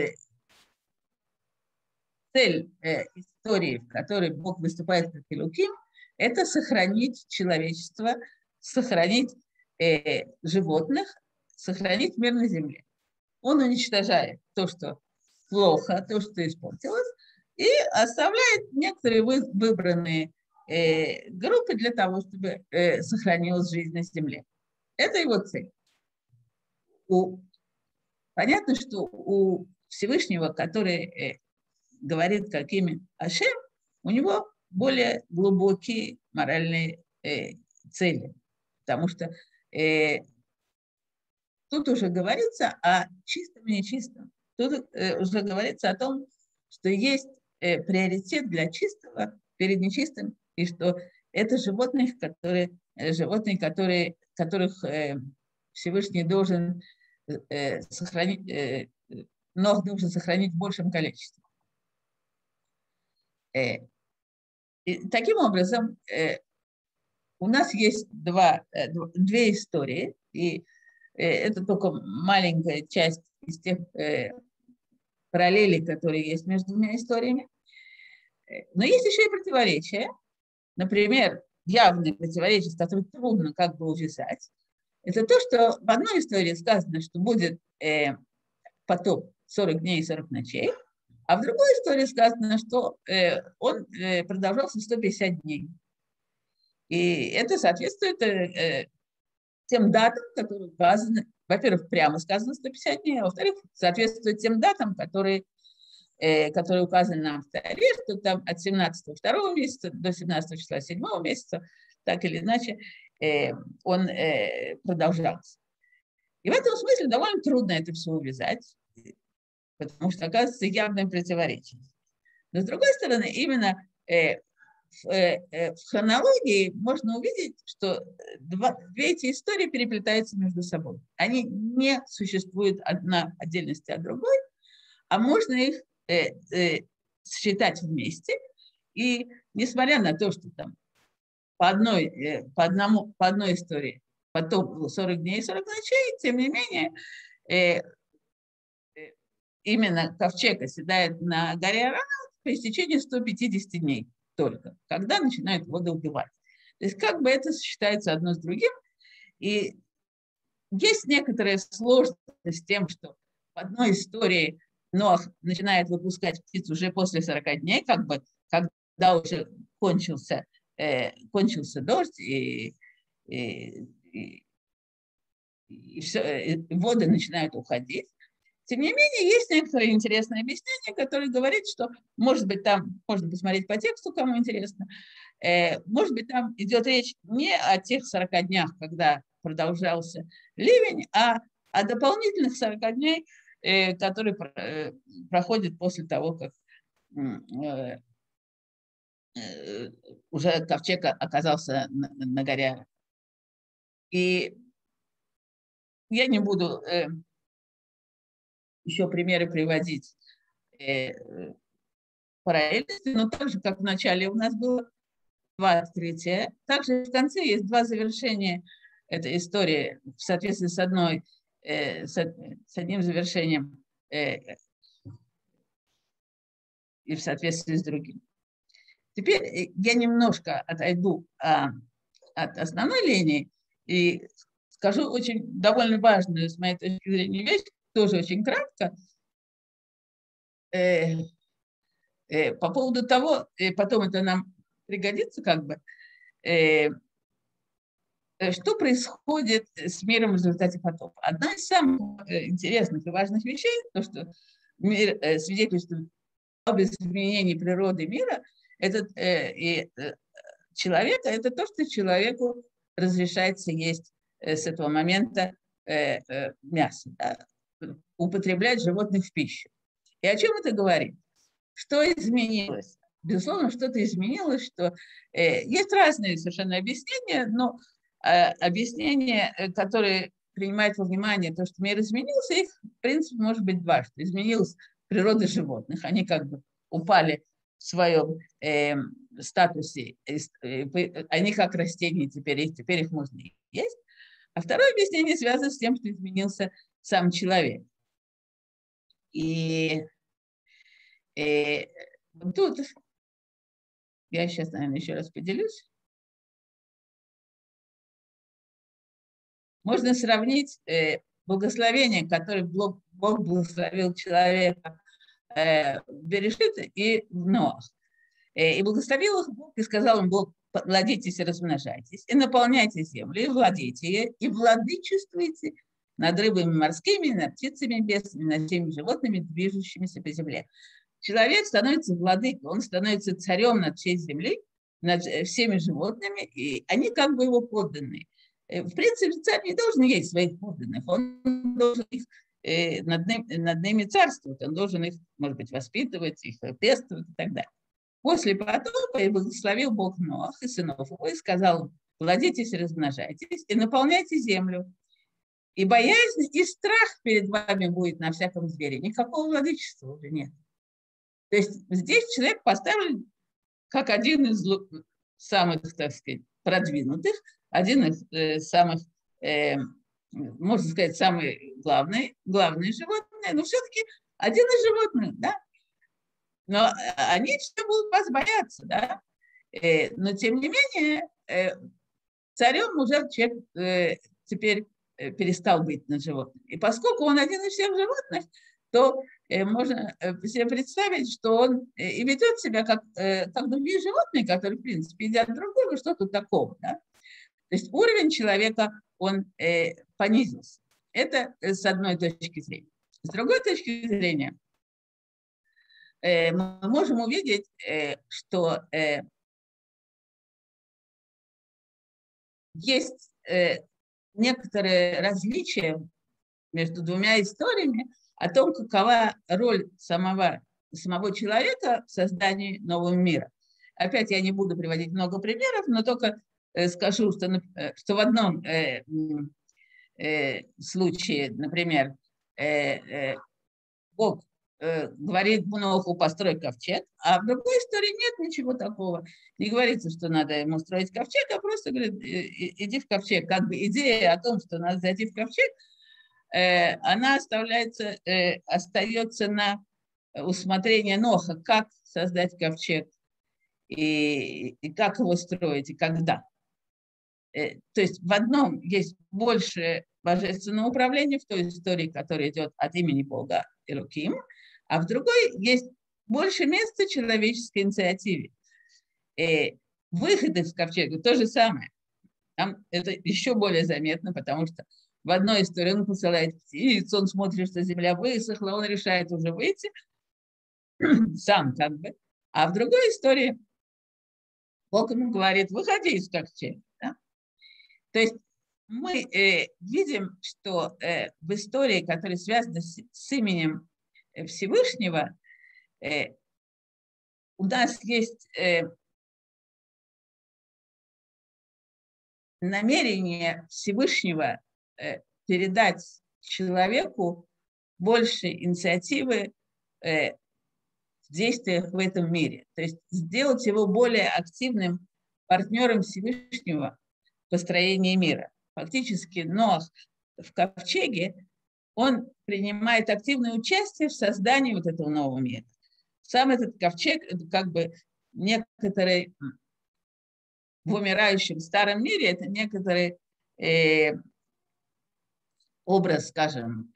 истории, в которой Бог выступает как Элоким, это сохранить человечество, сохранить животных, сохранить мир на земле. Он уничтожает то, что плохо, то, что испортилось, и оставляет некоторые выбранные группы для того, чтобы сохранилась жизнь на земле. Это его цель. Понятно, что у Всевышнего, который говорит как имя Ашем, у него более глубокие моральные цели. Потому что тут уже говорится о чистом и нечистом. Тут уже говорится о том, что есть приоритет для чистого перед нечистым, и что это животные, которых Всевышний должен сохранить, Нох должен сохранить в большем количестве. И таким образом, у нас есть две истории, и это только маленькая часть из тех параллелей, которые есть между двумя историями. Но есть еще и противоречия. Например, явное противоречие, с которым трудно как бы увязать. Это то, что в одной истории сказано, что будет потоп 40 дней и 40 ночей, а в другой истории сказано, что он продолжался 150 дней. И это соответствует тем датам, которые указаны. Во-первых, прямо сказано 150 дней, а во-вторых, соответствует тем датам, которые указаны нам в Торе, что там от 17-го 2 месяца до 17 числа 7 месяца, так или иначе, он продолжался. И в этом смысле довольно трудно это все увязать, потому что оказывается явное противоречие. Но с другой стороны, именно в хронологии можно увидеть, что две эти истории переплетаются между собой. Они не существуют одна отдельности от другой, а можно их считать вместе. И несмотря на то, что там по одной истории потом было 40 дней и 40 ночей, тем не менее, именно ковчег оседает на горе Арарат по истечении 150 дней только, когда начинают воду убивать. То есть как бы это сочетается одно с другим. И есть некоторая сложность с тем, что в одной истории Ноах начинает выпускать птиц уже после 40 дней, как бы, когда уже кончился дождь, и воды начинают уходить. Тем не менее, есть некоторое интересное объяснение, которое говорит, что, может быть, там, можно посмотреть по тексту, кому интересно, может быть, там идет речь не о тех 40 днях, когда продолжался ливень, а о дополнительных 40 дней, которые проходят после того, как уже ковчег оказался на горе. И я не буду еще примеры приводить параллельности, но так же, как в начале у нас было 2 открытия, также в конце есть 2 завершения этой истории в соответствии с одним завершением и в соответствии с другим. Теперь я немножко отойду от основной линии и скажу очень довольно важную, с моей точки зрения, вещь, тоже очень кратко, по поводу того, потом это нам пригодится как бы, что происходит с миром в результате потопа. Одна из самых интересных и важных вещей, то, что мир свидетельствует об изменении природы мира, и человека, это то, что человеку разрешается есть с этого момента мясо, да, употреблять животных в пищу. И о чем это говорит? Что изменилось? Безусловно, что-то изменилось, что есть разные совершенно объяснения, но объяснения, которые принимают во внимание то, что мир изменился, их, в принципе, может быть 2. Что изменилась природа животных, они как бы упали в своем статусе, они как растения, теперь их можно есть. А второе объяснение связано с тем, что изменился сам человек. И тут я сейчас, наверное, еще раз поделюсь. Можно сравнить благословение, которое Бог благословил человека в Берешит и в Ноах. И благословил их Бог, и сказал им Бог: плодитесь и размножайтесь, и наполняйте землю, и владейте ее, и владычествуйте над рыбами морскими, над птицами небесными, над всеми животными, движущимися по земле. Человек становится владыкой, он становится царем над всей землей, над всеми животными, и они как бы его подданные. В принципе, царь не должен есть своих подданных, он должен их над ними царствовать, он должен их, может быть, воспитывать, их пестовать и так далее. После потопа и благословил Бог Ноах и сынов его, и сказал: плодитесь и размножайтесь, и наполняйте землю. И боязнь, и страх перед вами будет на всяком звере. Никакого владычества уже нет. То есть здесь человек поставлен как один из самых, так сказать, продвинутых, один из самых, можно сказать, самые главные животные, но все-таки один из животных, да. Но они все будут вас бояться, да. Но тем не менее, царем уже человек теперь перестал быть над животными. И поскольку он один из всех животных, то можно себе представить, что он и ведет себя как другие животные, которые, в принципе, едят друг друга, что тут такого, да? То есть уровень человека, он понизился. Это с одной точки зрения. С другой точки зрения, мы можем увидеть, что есть некоторые различия между двумя историями о том, какова роль самого человека в создании нового мира. опять я не буду приводить много примеров, но только скажу, что в одном случае, например, Бог говорит Ноху построй ковчег, а в другой истории нет ничего такого. Не говорится, что надо ему строить ковчег, а просто говорит, иди в ковчег. Как бы идея о том, что надо зайти в ковчег, она остается на усмотрение Ноха, как создать ковчег и как его строить и когда. То есть в одном есть больше божественного управления в той истории, которая идет от имени Бога Элоким, а в другой есть больше места человеческой инициативе. Выход из ковчега то же самое. Там это еще более заметно, потому что в одной истории он посылает птиц, он смотрит, что земля высохла, он решает уже выйти сам как бы. А в другой истории Бог ему говорит, выходи из ковчега. Да? То есть мы видим, что в истории, которая связана с именем Всевышнего, у нас есть намерение Всевышнего передать человеку больше инициативы в действиях в этом мире. То есть сделать его более активным партнером Всевышнего в построении мира. Фактически Ноах в ковчеге, он принимает активное участие в создании вот этого нового мира. Сам этот ковчег, это как бы некоторый в умирающем старом мире, это некоторый образ, скажем,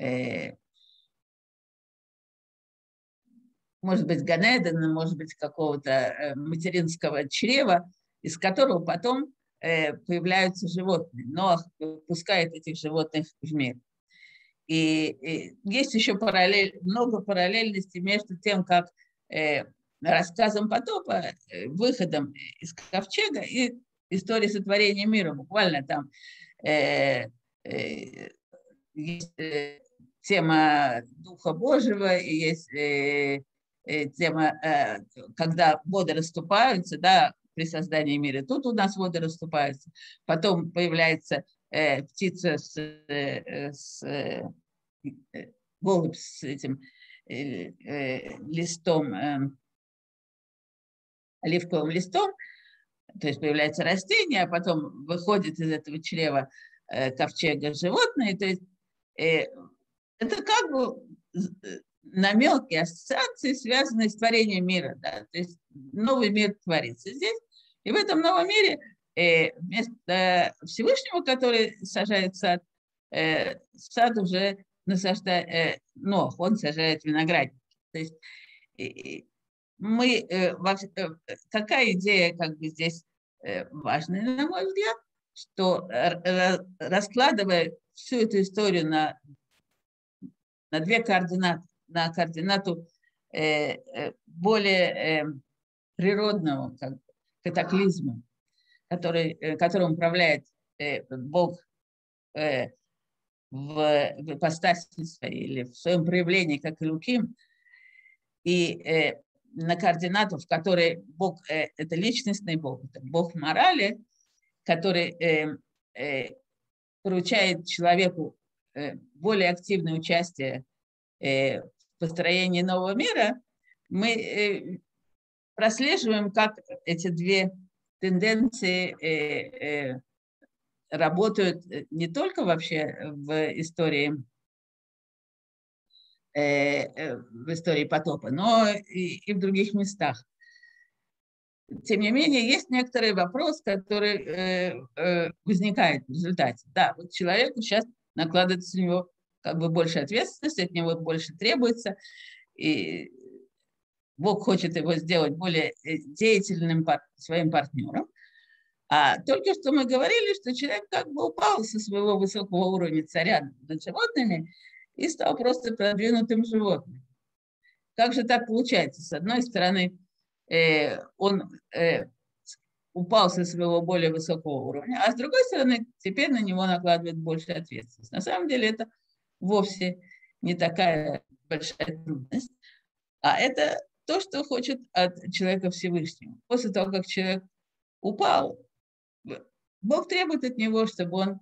может быть, Ганедена, может быть, какого-то материнского чрева, из которого потом появляются животные. Ноах выпускает этих животных в мир. И есть еще много параллельностей между тем, как рассказом потопа, выходом из ковчега и историей сотворения мира. Буквально там есть тема Духа Божьего, и есть тема, когда воды расступаются, да, при создании мира. Тут у нас воды расступаются. Потом появляется птица голубь с этим листом, оливковым листом, то есть появляется растение, а потом выходит из этого чрева ковчега животное. То есть это как бы намеки, ассоциации, связанные с творением мира. Да? То есть новый мир творится здесь. И в этом новом мире вместо Всевышнего, который сажает сад, сад уже насаждает, Ноах, он сажает виноградники. То есть какая идея как бы здесь важная, на мой взгляд, что раскладывая всю эту историю на две координаты, на координату более природного как бы, катаклизма, которым управляет Бог в ипостаси своей или в своем проявлении, как Элоким, и на координату, в которой Бог – это личностный Бог, это Бог морали, который поручает человеку более активное участие в построении нового мира, мы прослеживаем, как эти две тенденции работают не только вообще в истории потопа, но и в других местах. Тем не менее, есть некоторый вопрос, который возникает в результате. Да, вот человеку сейчас накладывается у него как бы больше ответственности, от него больше требуется, и Бог хочет его сделать более деятельным своим партнером. А только что мы говорили, что человек как бы упал со своего высокого уровня царя над животными и стал просто продвинутым животным. Как же так получается? С одной стороны, он упал со своего более высокого уровня, а с другой стороны, теперь на него накладывает больше ответственность. На самом деле это вовсе не такая большая трудность, а это то, что хочет от человека Всевышнего. После того, как человек упал, Бог требует от него, чтобы он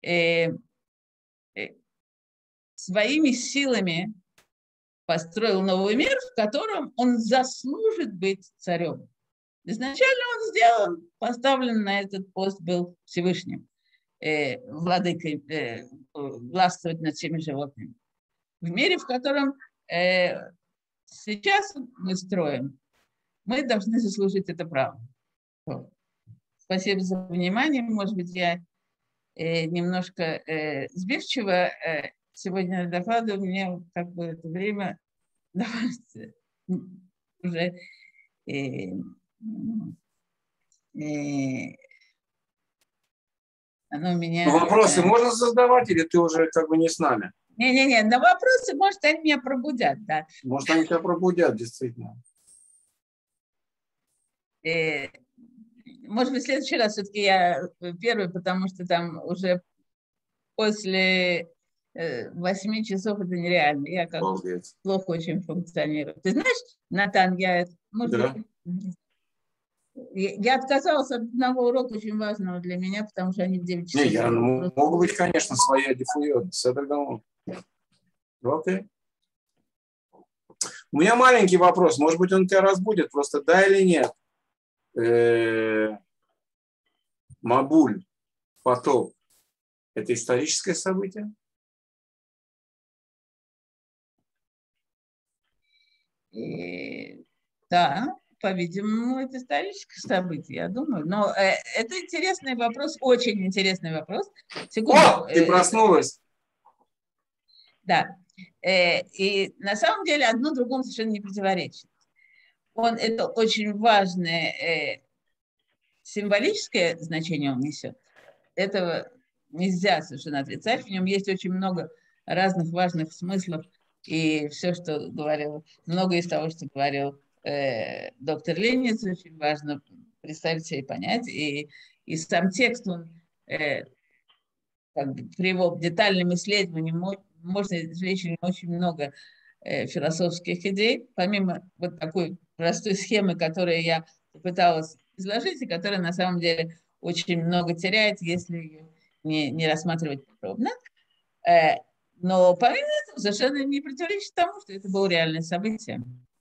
своими силами построил новый мир, в котором он заслужит быть царем. Изначально он сделан, поставлен на этот пост, был Всевышним, владыкой, властвовать над всеми животными. В мире, в котором сейчас мы строим, мы должны заслужить это право. Спасибо за внимание. Может быть, я немножко сбивчиво сегодня докладываю. Мне как бы это время уже оно у меня... Вопросы можно задавать, или ты уже как бы не с нами? Не-не-не, на вопросы, может, они меня пробудят, да. Может, они тебя пробудят, действительно. Может быть, в следующий раз все-таки я первый, потому что там уже после 8 часов это нереально. Я как плохо очень функционирую. Ты знаешь, Натан, я отказалась от одного урока очень важного для меня, потому что они в 9 часов. Не, могут быть, конечно, свои диффуёры. Окей. У меня маленький вопрос. Может быть, он тебя разбудит. Просто да или нет? Мабуль, потоп. Это историческое событие? Да, по-видимому, это историческое событие, я думаю. Но это интересный вопрос, очень интересный вопрос. Секунду. О, ты проснулась. Да. И на самом деле одно другому совершенно не противоречит. Это очень важное символическое значение он несет. Этого нельзя совершенно отрицать. В нем есть очень много разных важных смыслов. И все, что говорил, многое из того, что говорил доктор Ленец, очень важно представить себе и понять. И сам текст, он как бы, при его детальном исследовании можно извлечь очень много философских идей, помимо вот такой простой схемы, которую я попыталась изложить, и которая на самом деле очень много теряет, если ее не рассматривать подробно. Но помимо этого совершенно не противоречит тому, что это было реальное событие.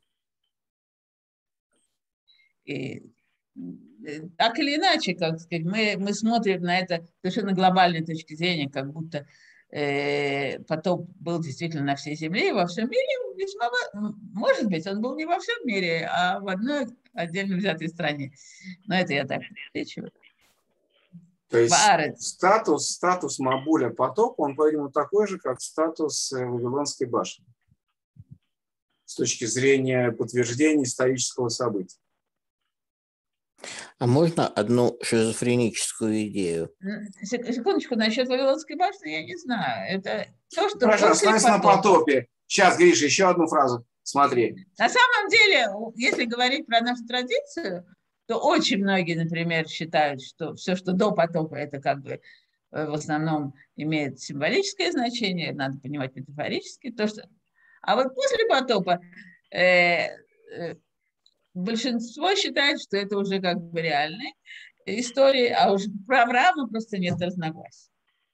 И так или иначе, как сказать, мы смотрим на это совершенно глобальной точки зрения, как будто потоп был действительно на всей Земле и во всем мире. Весьма, может быть, он был не во всем мире, а в одной отдельно взятой стране. Но это я так отвечу. То есть статус Мабуля потоп, он, по-видимому, такой же, как статус Вавилонской башни с точки зрения подтверждения исторического события. А можно одну шизофреническую идею? Секундочку, насчет Вавилонской башни я не знаю. Это то, что... Хорошо, остановись на потопе. Сейчас, Гриша, еще одну фразу. Смотри. На самом деле, если говорить про нашу традицию, то очень многие, например, считают, что все, что до потопа, это как бы в основном имеет символическое значение, надо понимать метафорически. А вот после потопа большинство считает, что это уже как бы реальная история, а уж про Авраама просто нет разногласий.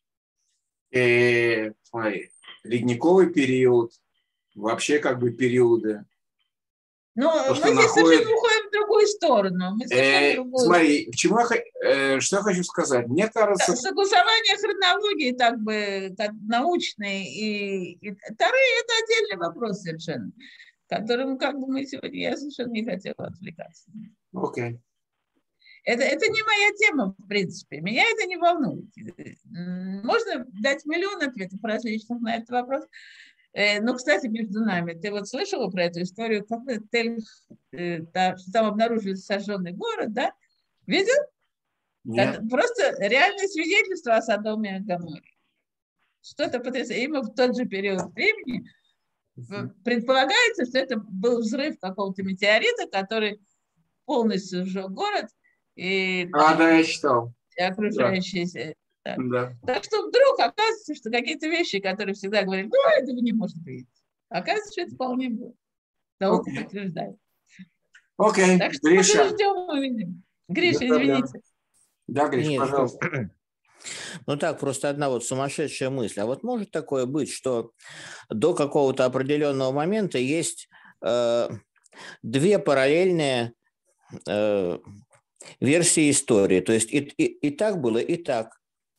Смотри, ледниковый период, вообще как бы периоды. Но мы здесь совершенно уходим в другую сторону. Смотри, что я хочу сказать. Мне кажется... Согласование хронологии как бы как научной и Тары – это отдельный вопрос совершенно, которым как бы мы сегодня, я совершенно не хотела отвлекаться. Окей. Это не моя тема, в принципе. Меня это не волнует. Можно дать миллион ответов различных на этот вопрос. Но, кстати, между нами, ты вот слышала про эту историю, как что там обнаружили сожженный город, да? Видел? Просто реальное свидетельство о Содоме и Гоморе. Что-то потрясающее. Именно в тот же период времени предполагается, что это был взрыв какого-то метеорита, который полностью сжег город и да, я читал. И окружающиеся. Да. Да. Так что вдруг оказывается, что какие-то вещи, которые всегда говорили, этого не может быть. Оказывается, что это вполне было. Наука подтверждает. Окей, Так что Гриша. мы ждем, увидим. Гриша, извините. Да, Гриша, Нет, пожалуйста. ну так, просто одна вот сумасшедшая мысль. А вот может такое быть, что до какого-то определенного момента есть две параллельные версии истории. То есть и так было, и так.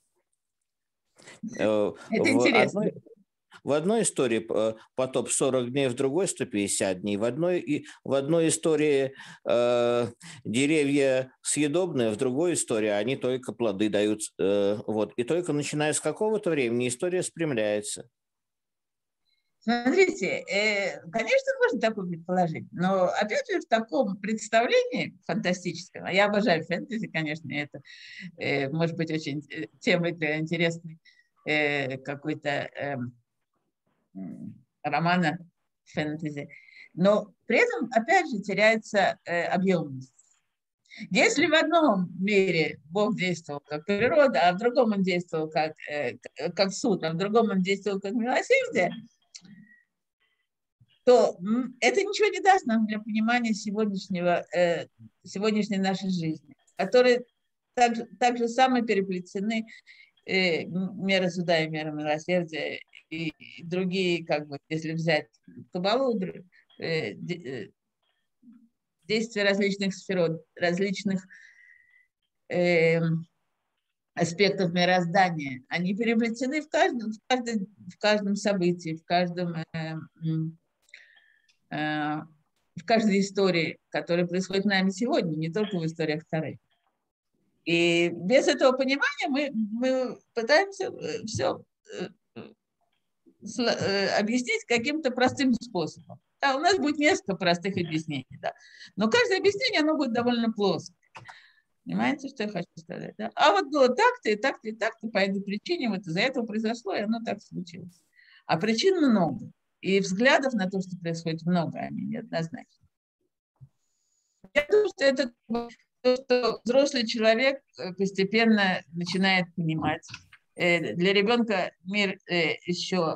Это интересно. В одной истории потоп 40 дней, в другой 150 дней. В одной истории деревья съедобные, в другой истории они только плоды дают. Вот. И только начиная с какого-то времени история спрямляется. Смотрите, конечно, можно такое предположить, но опять же в таком представлении фантастическом, а я обожаю фэнтези, конечно, это может быть очень тема интересной какой-то романа фэнтези, но при этом, опять же, теряется объемность. Если в одном мире Бог действовал как природа, а в другом он действовал как суд, а в другом он действовал как милосердие, то это ничего не даст нам для понимания сегодняшней нашей жизни, которые так же самое переплетены мера суда и мера милосердия и другие, как бы, если взять Кабалу, действия различных сфер, различных аспектов мироздания, они переплетены в каждом событии, в каждой истории, которая происходит с нами сегодня, не только в историях Торы. И без этого понимания мы пытаемся все объяснить каким-то простым способом. Да, у нас будет несколько простых объяснений, да. Но каждое объяснение, оно будет довольно плоское. Понимаете, что я хочу сказать? Да? А вот было так-то, и так-то, и так-то, по этой причине вот из-за этого произошло, и оно так случилось. А причин много. И взглядов на то, что происходит, много, они неоднозначны. Я думаю, что это то, что взрослый человек постепенно начинает понимать. Для ребенка мир еще,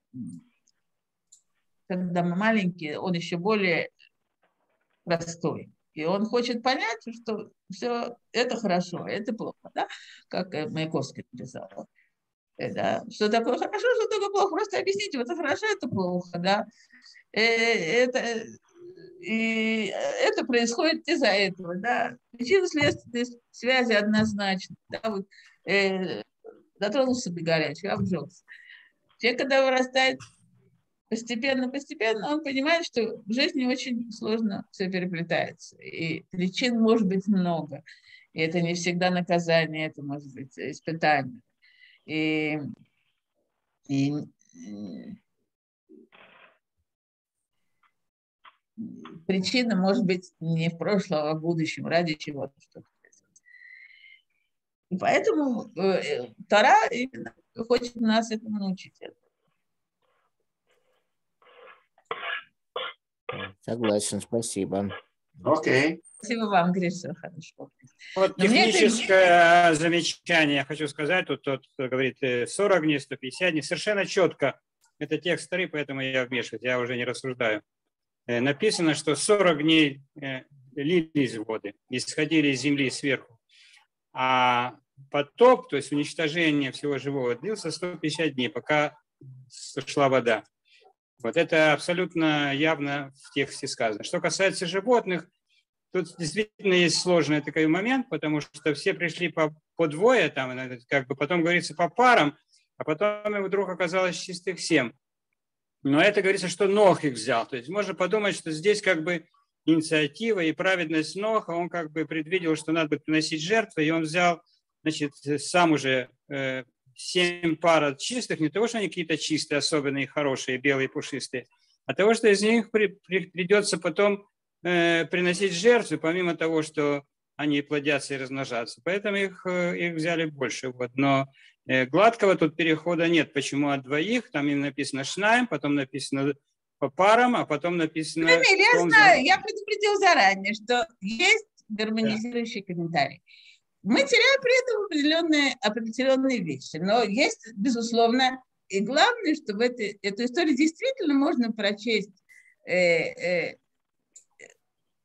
когда мы маленькие, он еще более простой. И он хочет понять, что все это хорошо, это плохо, да? Как Маяковский написал. Да? Что такое хорошо, что такое плохо. Просто объясните, это хорошо, это плохо. Да? Это происходит из-за этого. Да? Причинно-следственные связи однозначно. Да? Вот, дотронулся до горячего, обжегся. Человек, когда вырастает постепенно, он понимает, что в жизни очень сложно все переплетается. И причин может быть много. И это не всегда наказание, это может быть испытание. И причина может быть не в прошлом, а в будущем, ради чего-то что-то происходит. И поэтому Тора хочет нас этому научить. Согласен, спасибо. Окей. Спасибо вам, Гриша, хорошо. Вот техническое замечание я хочу сказать. Тут говорит 40 дней, 150 дней. Совершенно четко. Это текст Торы, поэтому я вмешиваюсь, я уже не рассуждаю. Написано, что 40 дней лились воды, исходили из земли сверху. А потоп, то есть уничтожение всего живого, длился 150 дней, пока сошла вода. Вот это абсолютно явно в тексте сказано. Что касается животных, тут действительно есть сложный такой момент, потому что все пришли по двое, там, как бы потом говорится по парам, а потом вдруг оказалось чистых 7. Но это говорится, что Нох их взял. То есть можно подумать, что здесь как бы инициатива и праведность Ноха, он как бы предвидел, что надо будет приносить жертвы, и он взял, значит, сам уже 7 пар чистых, не того, что они какие-то чистые, особенные, хорошие, белые, пушистые, а того, что из них придется потом приносить жертвы, помимо того, что они плодятся и размножатся. Поэтому их взяли больше. Вот. Но гладкого тут перехода нет. Почему от двоих? Там им написано шнаем, потом написано по парам, а потом написано... Я знаю, я предупредил заранее, что есть гармонизирующий комментарий. Мы теряем при этом определенные вещи, но есть, безусловно, и главное, что в эту историю действительно можно прочесть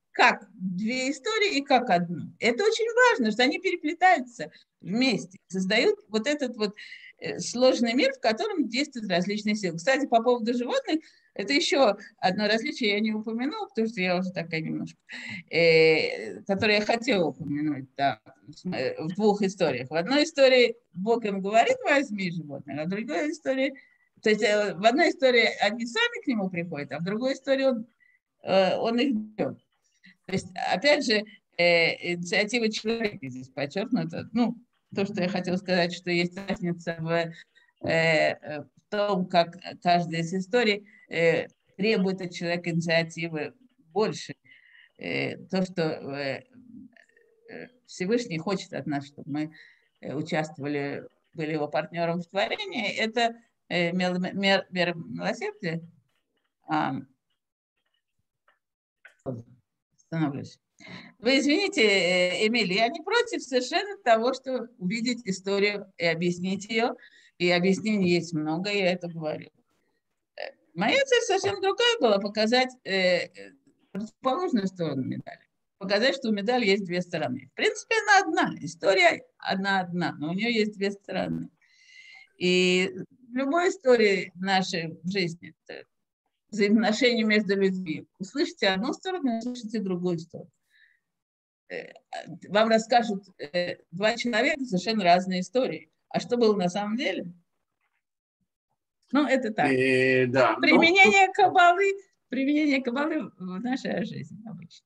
как две истории и как одну. Это очень важно, что они переплетаются вместе, создают вот этот вот сложный мир, в котором действуют различные силы. Кстати, по поводу животных, это еще одно различие, я не упомянула, потому что я уже такая немножко, которое я хотела упомянуть, да, в двух историях. В одной истории Бог им говорит: возьми животных, а в другой истории, то есть в одной истории они сами к нему приходят, а в другой истории он их берет. То есть, опять же, инициатива человека здесь подчеркнута. Ну, то, что я хотела сказать, что есть разница в том, как каждая из историй требует от человека инициативы больше. То, что Всевышний хочет от нас, чтобы мы участвовали, были его партнером в творении, это мера милосердия. Становлюсь. Вы извините, Эмиль, я не против совершенно того, что увидеть историю и объяснить ее. И объяснений есть много, я это говорю. Моя цель совсем другая была: показать противоположную сторону медали. Показать, что у медали есть две стороны. В принципе, она одна. История одна, но у нее есть две стороны. И в любой истории нашей жизни, взаимоотношения между людьми, услышите одну сторону, услышите другую сторону. Вам расскажут два человека совершенно разные истории. А что было на самом деле? Ну, это так. Да, применение каббалы в нашей жизни обычно.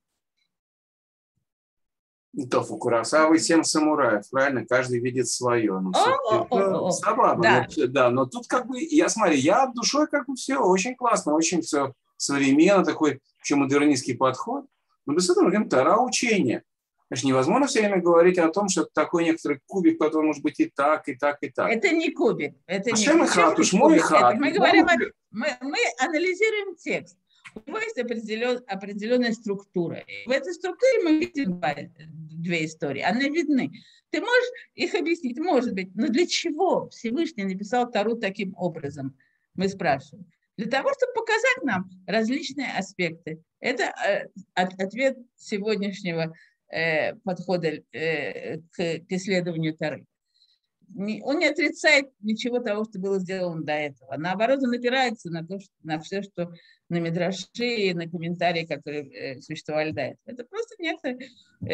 То у Куросавы 7 самураев, правильно? Каждый видит свое. Забавно. Да, но тут как бы, я душой как бы все очень классно, очень все современно, такой вообще модернистский подход. Но без этого Тора учение. Конечно, невозможно все время говорить о том, что это такой некоторый кубик, который может быть и так, и так, и так. Это не кубик. Это не хат, уж мой хат. Мы анализируем текст. У него есть определенная структура. И в этой структуре мы видим две истории. Они видны. Ты можешь их объяснить? Может быть. Но для чего Всевышний написал Тору таким образом? Мы спрашиваем. Для того, чтобы показать нам различные аспекты. Это ответ сегодняшнего подхода к исследованию Торы. Он не отрицает ничего того, что было сделано до этого. Наоборот, он опирается на все, что на мидраши и на комментарии, которые существовали до этого. Это просто некоторый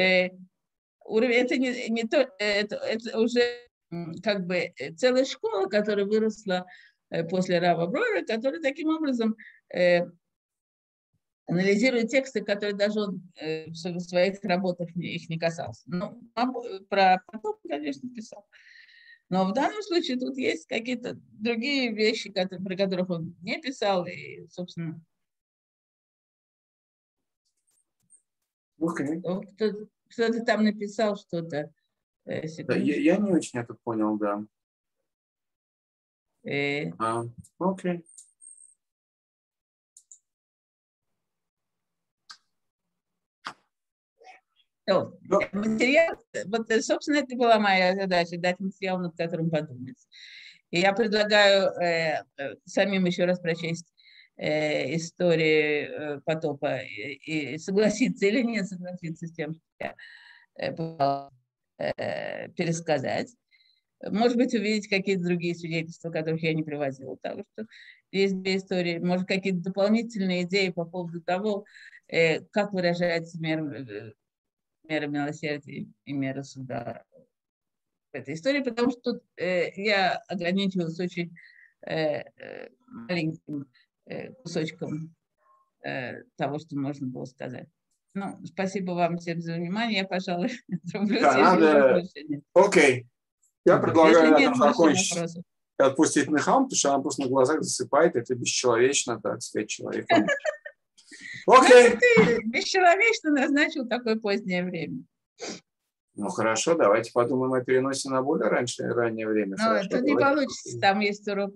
уровень. Это уже как бы целая школа, которая выросла после Рава Бройера, который таким образом анализирует тексты, которые даже он в своих работах их не касался. Ну, про потом, конечно, писал. Но в данном случае тут есть какие-то другие вещи, про которых он не писал, и, собственно, кто-то там написал что-то. Да, я не очень это понял, да. Окей. Материал, вот, собственно, это была моя задача, дать материал, над которым подумать. И я предлагаю самим еще раз прочесть истории потопа и согласиться или не согласиться с тем, что я пересказать. Может быть, увидеть какие-то другие свидетельства, которых я не приводила. Потому что есть две истории. Может, какие-то дополнительные идеи по поводу того, как выражается мера милосердия и мера суда в этой истории, потому что тут я ограничивалась очень маленьким кусочком того, что можно было сказать. Ну, спасибо вам всем за внимание. Я, пожалуй, отрублюсь. Окей. Я предлагаю на этом закончить. Отпустить Нехам, потому что она просто на глазах засыпает. Это бесчеловечно, так сказать, человеком. Окей. Ты бесчеловечно назначил такое позднее время. Ну хорошо, давайте подумаем о переносе на более раннее время. Но это не получится, там есть урок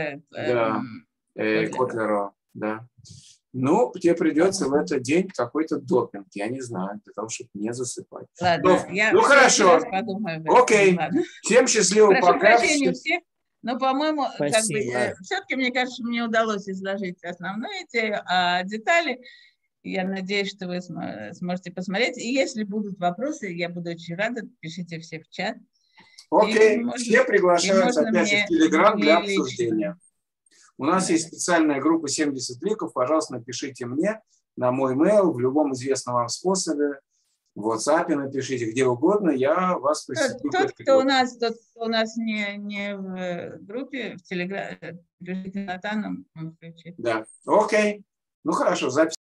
Котлера, да. Ну, тебе придется в этот день какой-то допинг, я не знаю, для того, чтобы не засыпать. Ладно, ну хорошо. Окей. Всем счастливо, пока. Прошу прощения у всех. Но, по-моему, как бы, все-таки, мне кажется, мне удалось изложить основную идею, а детали Я надеюсь, что вы сможете посмотреть. И если будут вопросы, я буду очень рада. Пишите все в чат. Окей, все приглашаются опять в Телеграм для обсуждения. У нас есть специальная группа 70 ликов. Пожалуйста, напишите мне на мой mail в любом известном вам способе. В WhatsApp напишите, где угодно, я вас присоединю. Тот, кто у нас не в группе, в Телеграме, пишите Натану. Да, окей. Ну хорошо, запись.